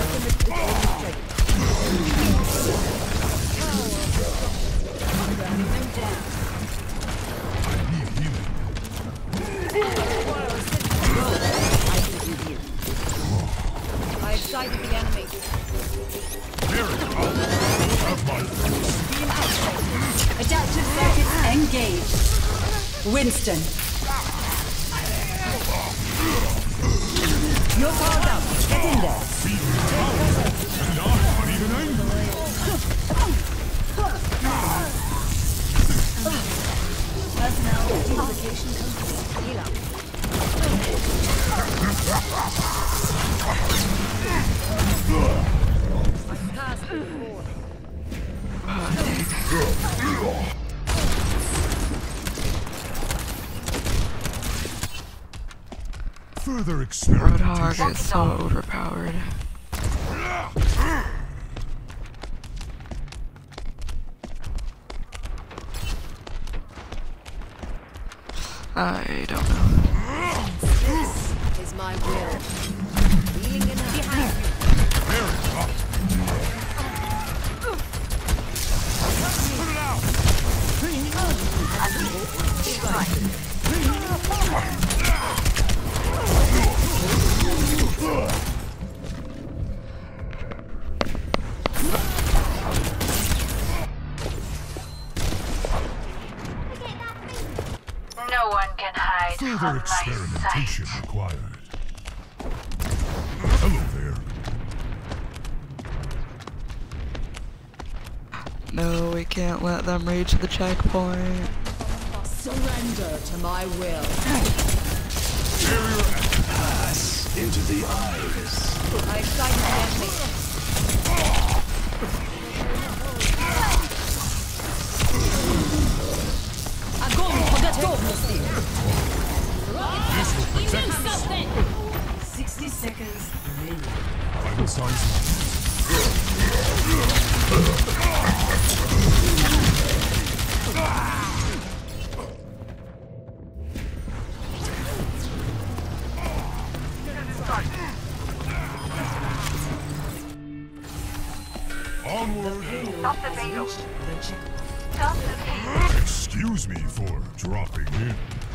I've sighted the enemy. Beam activated. Adaptive circuits engaged. Winston. You're powered up. Get in there. Personnel duplication complete. Heal up. Further experimentation. Roadhog is so overpowered. I don't know. This is my will. Healing in behind you. Put it out! No one can hide Further from my experimentation sight. required. Hello there. No, we can't let them reach the checkpoint. Surrender to my will. Pass into the eyes. I sighted the enemy. Огонь по готовности. This will protect us. 60 seconds remaining. Final signs. Onward. Stop the payload. Stop the payload. Excuse me for dropping in.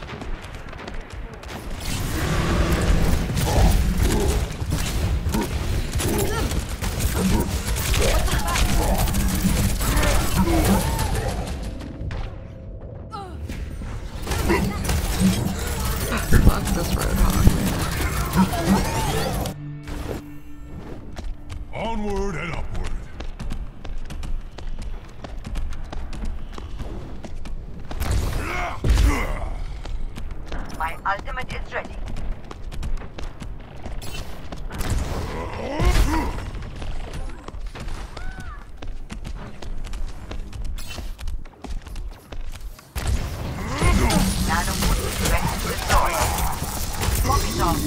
Fuck this Roadhog, man. Onward and upward. My ultimate is ready. Nano is ready to destroy. Walking off.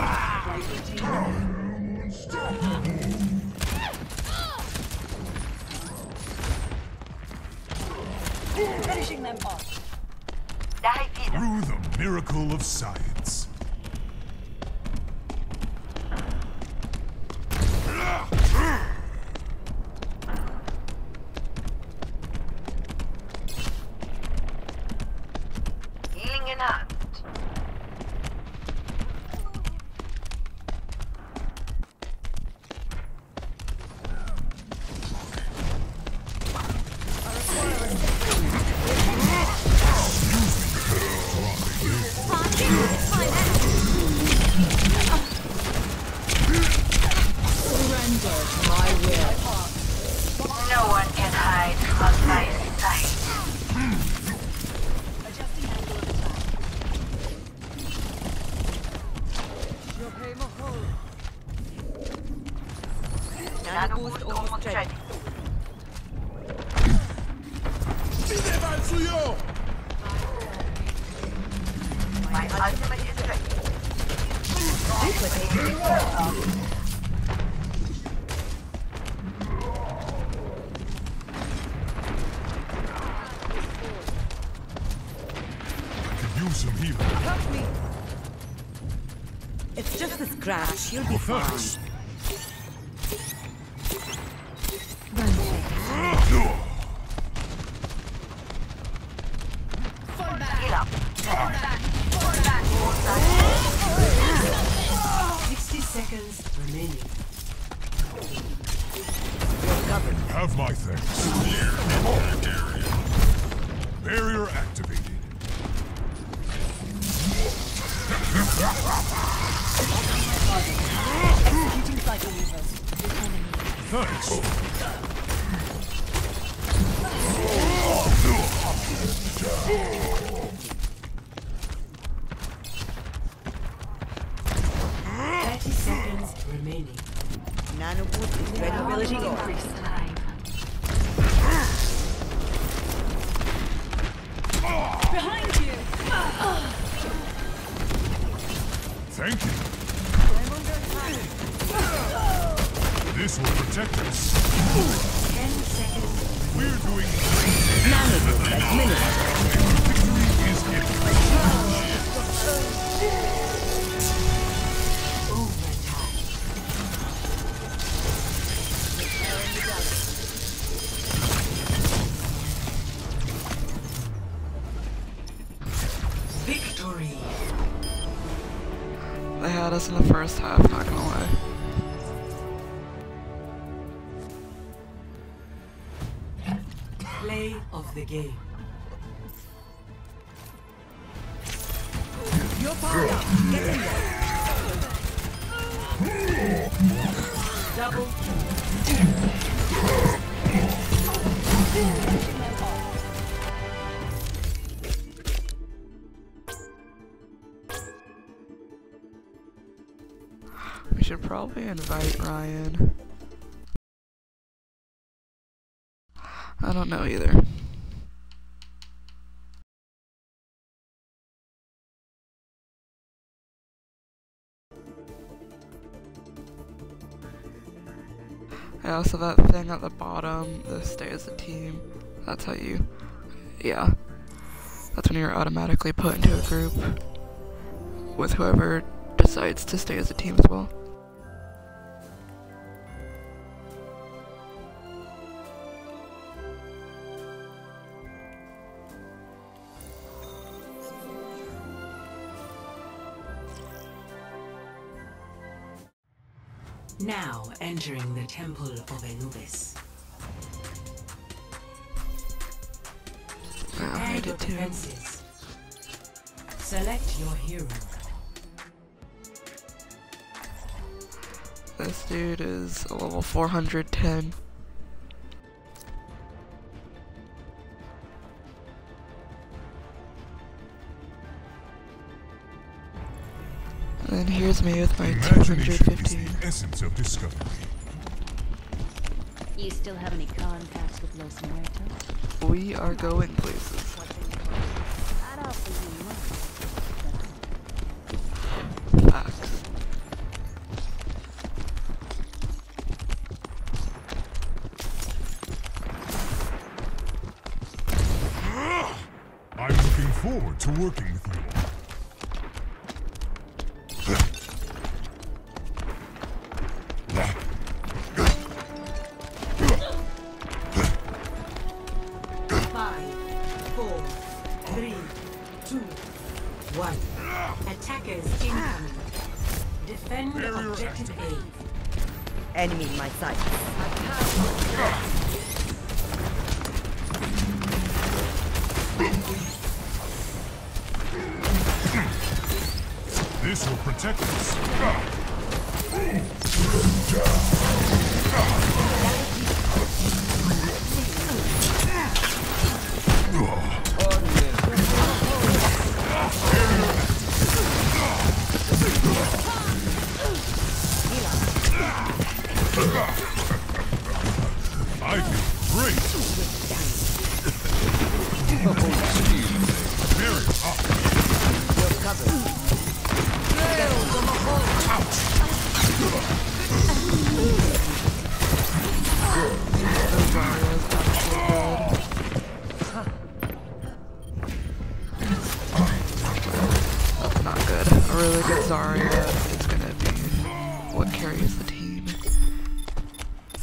Finishing them off. Through the miracle of science. Healing enhanced. Surrender to my will. No one can hide from my sight. Nano boost almost ready. My ultimate is ready. Duplicating It's just a scratch. You'll be fine. Heal up. 60 seconds remaining. Have my thanks. Barrier activated. Executing cycle levers. Thanks. 30 seconds remaining. Nanobot is ready. Ability increase. Behind you! Thank you. This will protect us. 10 seconds. We're doing Nanobot at minute. Victory is imminent. Victory. They had us in the first half, not gonna lie. Play of the game. You're powered up. Get in there. Double. We should probably invite Ryan. I don't know either. Yeah, so that thing at the bottom, the stay as a team, that's how you, yeah. That's when you're automatically put into a group with whoever decides to stay as a team as well. Now entering the Temple of Anubis. Prepare your defenses. Select your hero. This dude is a level 410. And then here's me with my Imagination 215. is the essence of discovery. You still have any contacts with Los Muertos? We are going places. I'd offer you money. Facts. I'm looking forward to working with you all. Attackers incoming. Defend objective A. Enemy in my sight. This will protect us. I feel great. Very hot. You're covered.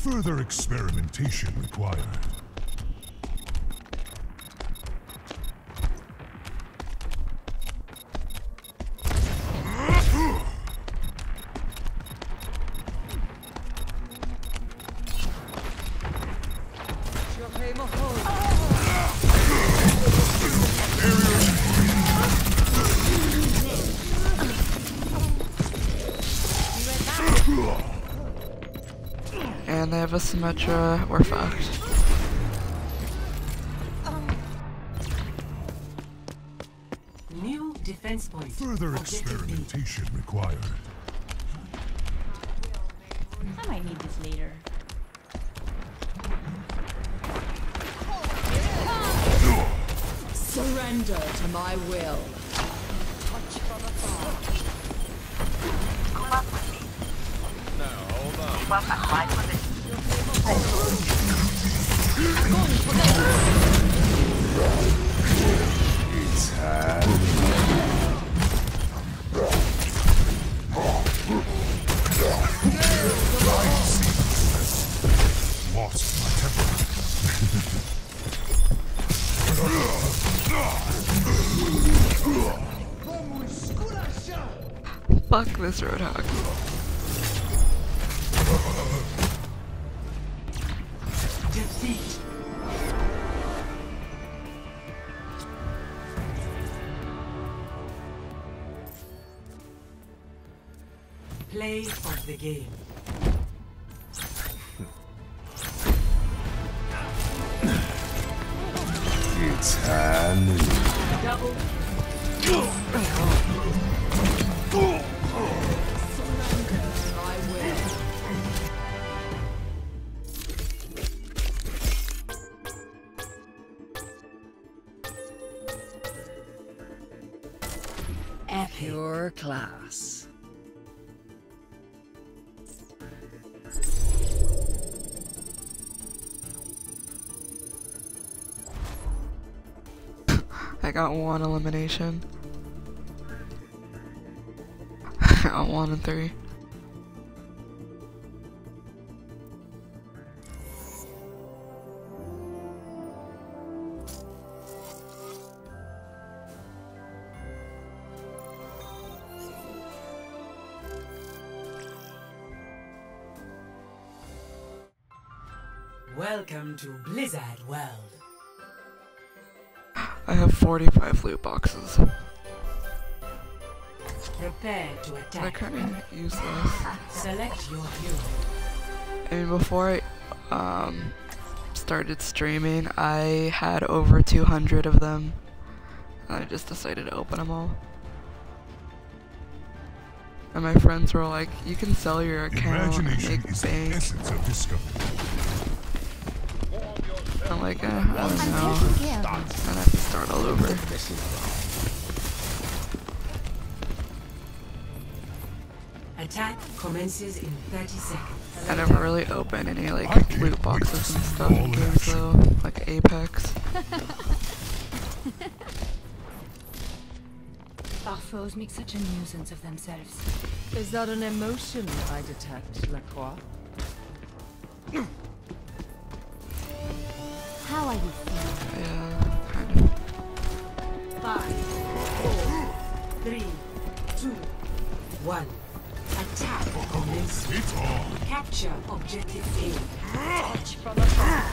Further experimentation required. And they have a Symmetra, we're fucked. New defense point. Further experimentation required. I might need this later. Surrender to my will. Touch from afar. Now, hold on. It's happening. Lost my temper. Fuck this Roadhog. Defeat. Play of the game. It's happening. Double. Pure class. I got 1 elimination. I got 1 and 3. Welcome to Blizzard World. I have 45 loot boxes. Prepare to attack. They're kind of useless. Select your hero. I mean, before I started streaming, I had over 200 of them. I just decided to open them all. And my friends were like, you can sell your account and make bank. I'm like, I don't know. I'd have to start all over. Attack commences in 30 seconds. I never really opened any like loot boxes and stuff in games though, like Apex. Our foes make such a nuisance of themselves. Is that an emotion I detect, Lacroix? How are you feeling? Yeah, kind of. 5, 4, 3, 2, 1. Attack commence. It's on. Capture objective A. Touch from afar.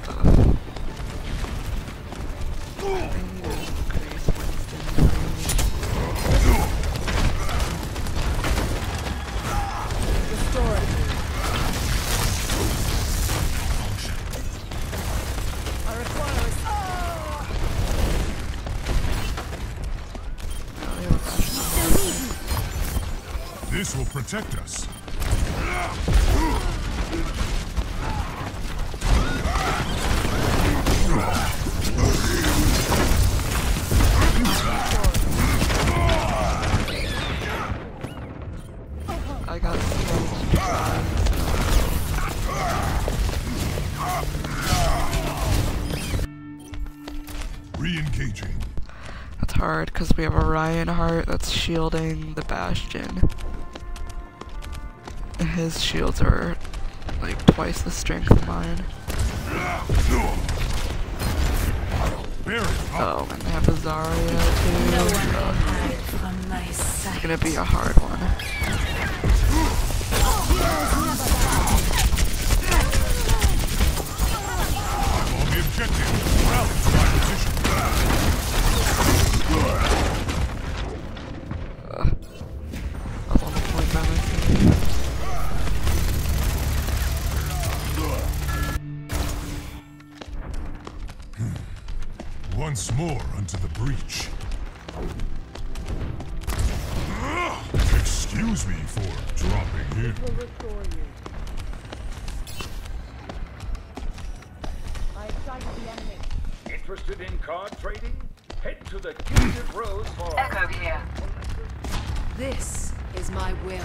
This will protect us. I got Re-engaging. That's hard because we have a Reinhardt that's shielding the Bastion. And his shields are like twice the strength of mine. Oh, and they have a Zarya too. No one can hide from my sight. It's gonna be a hard one. I'm on the objective. Rally to my position. I was on the point by myself. Once more unto the breach. Excuse me for dropping in. Interested in card trading? Head to the Gilded Rose for Echo here. This is my will.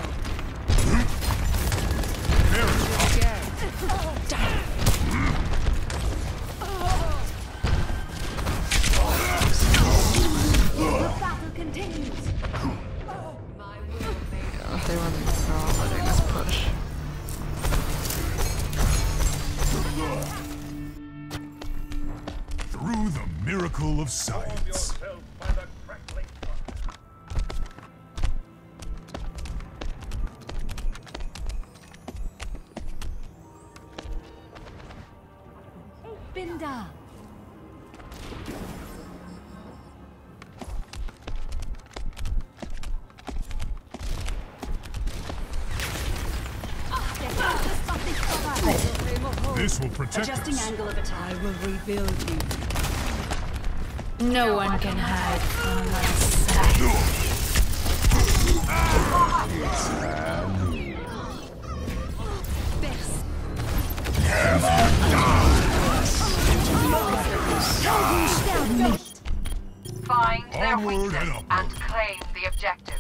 The battle continues. Yeah, they're not letting us push. Through the miracle of science. by the crackling fire. Binda. This will protect Adjusting us. angle of attack. I will rebuild you. No one can hide from my sight. Find their Onward and weakness upward. and claim the objective.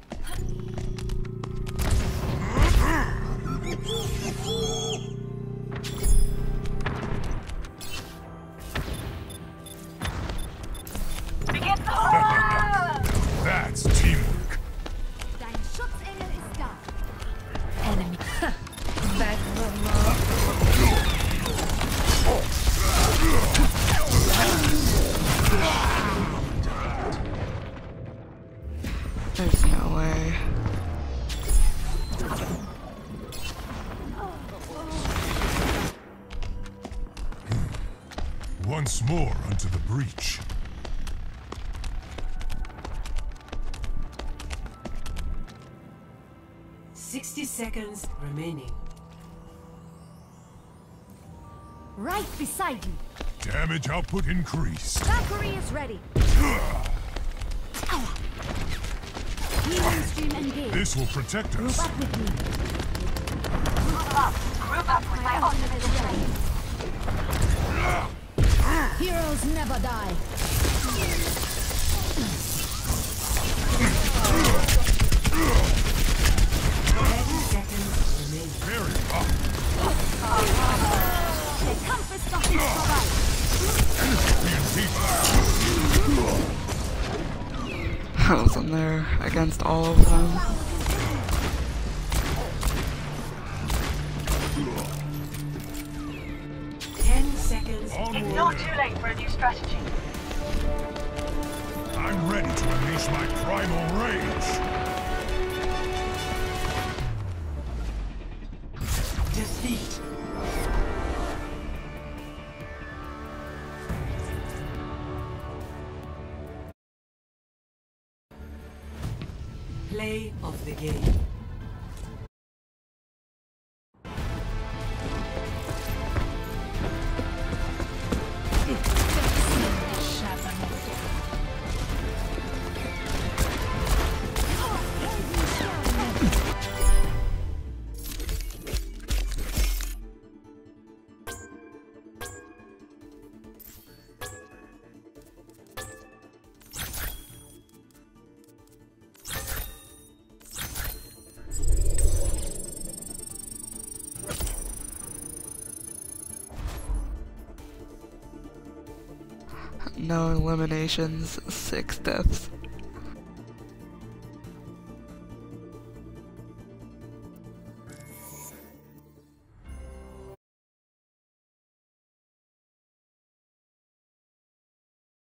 Begin That's teamwork. Dein Schutzengel ist da. Enemy. Back from off. There's no way. Once more unto the breach. Seconds remaining. Right beside you. Damage output increased. Valkyrie is ready. Healing stream engaged. This will protect Group us. up with me. Group up with my ultimate strength. Heroes never die. Der Kampf ist noch nicht vorbei. I was in there against all of them. It's not too late for a new strategy. I'm ready to unleash my primal rage. Defeat. Play of the game. No eliminations, 6 deaths.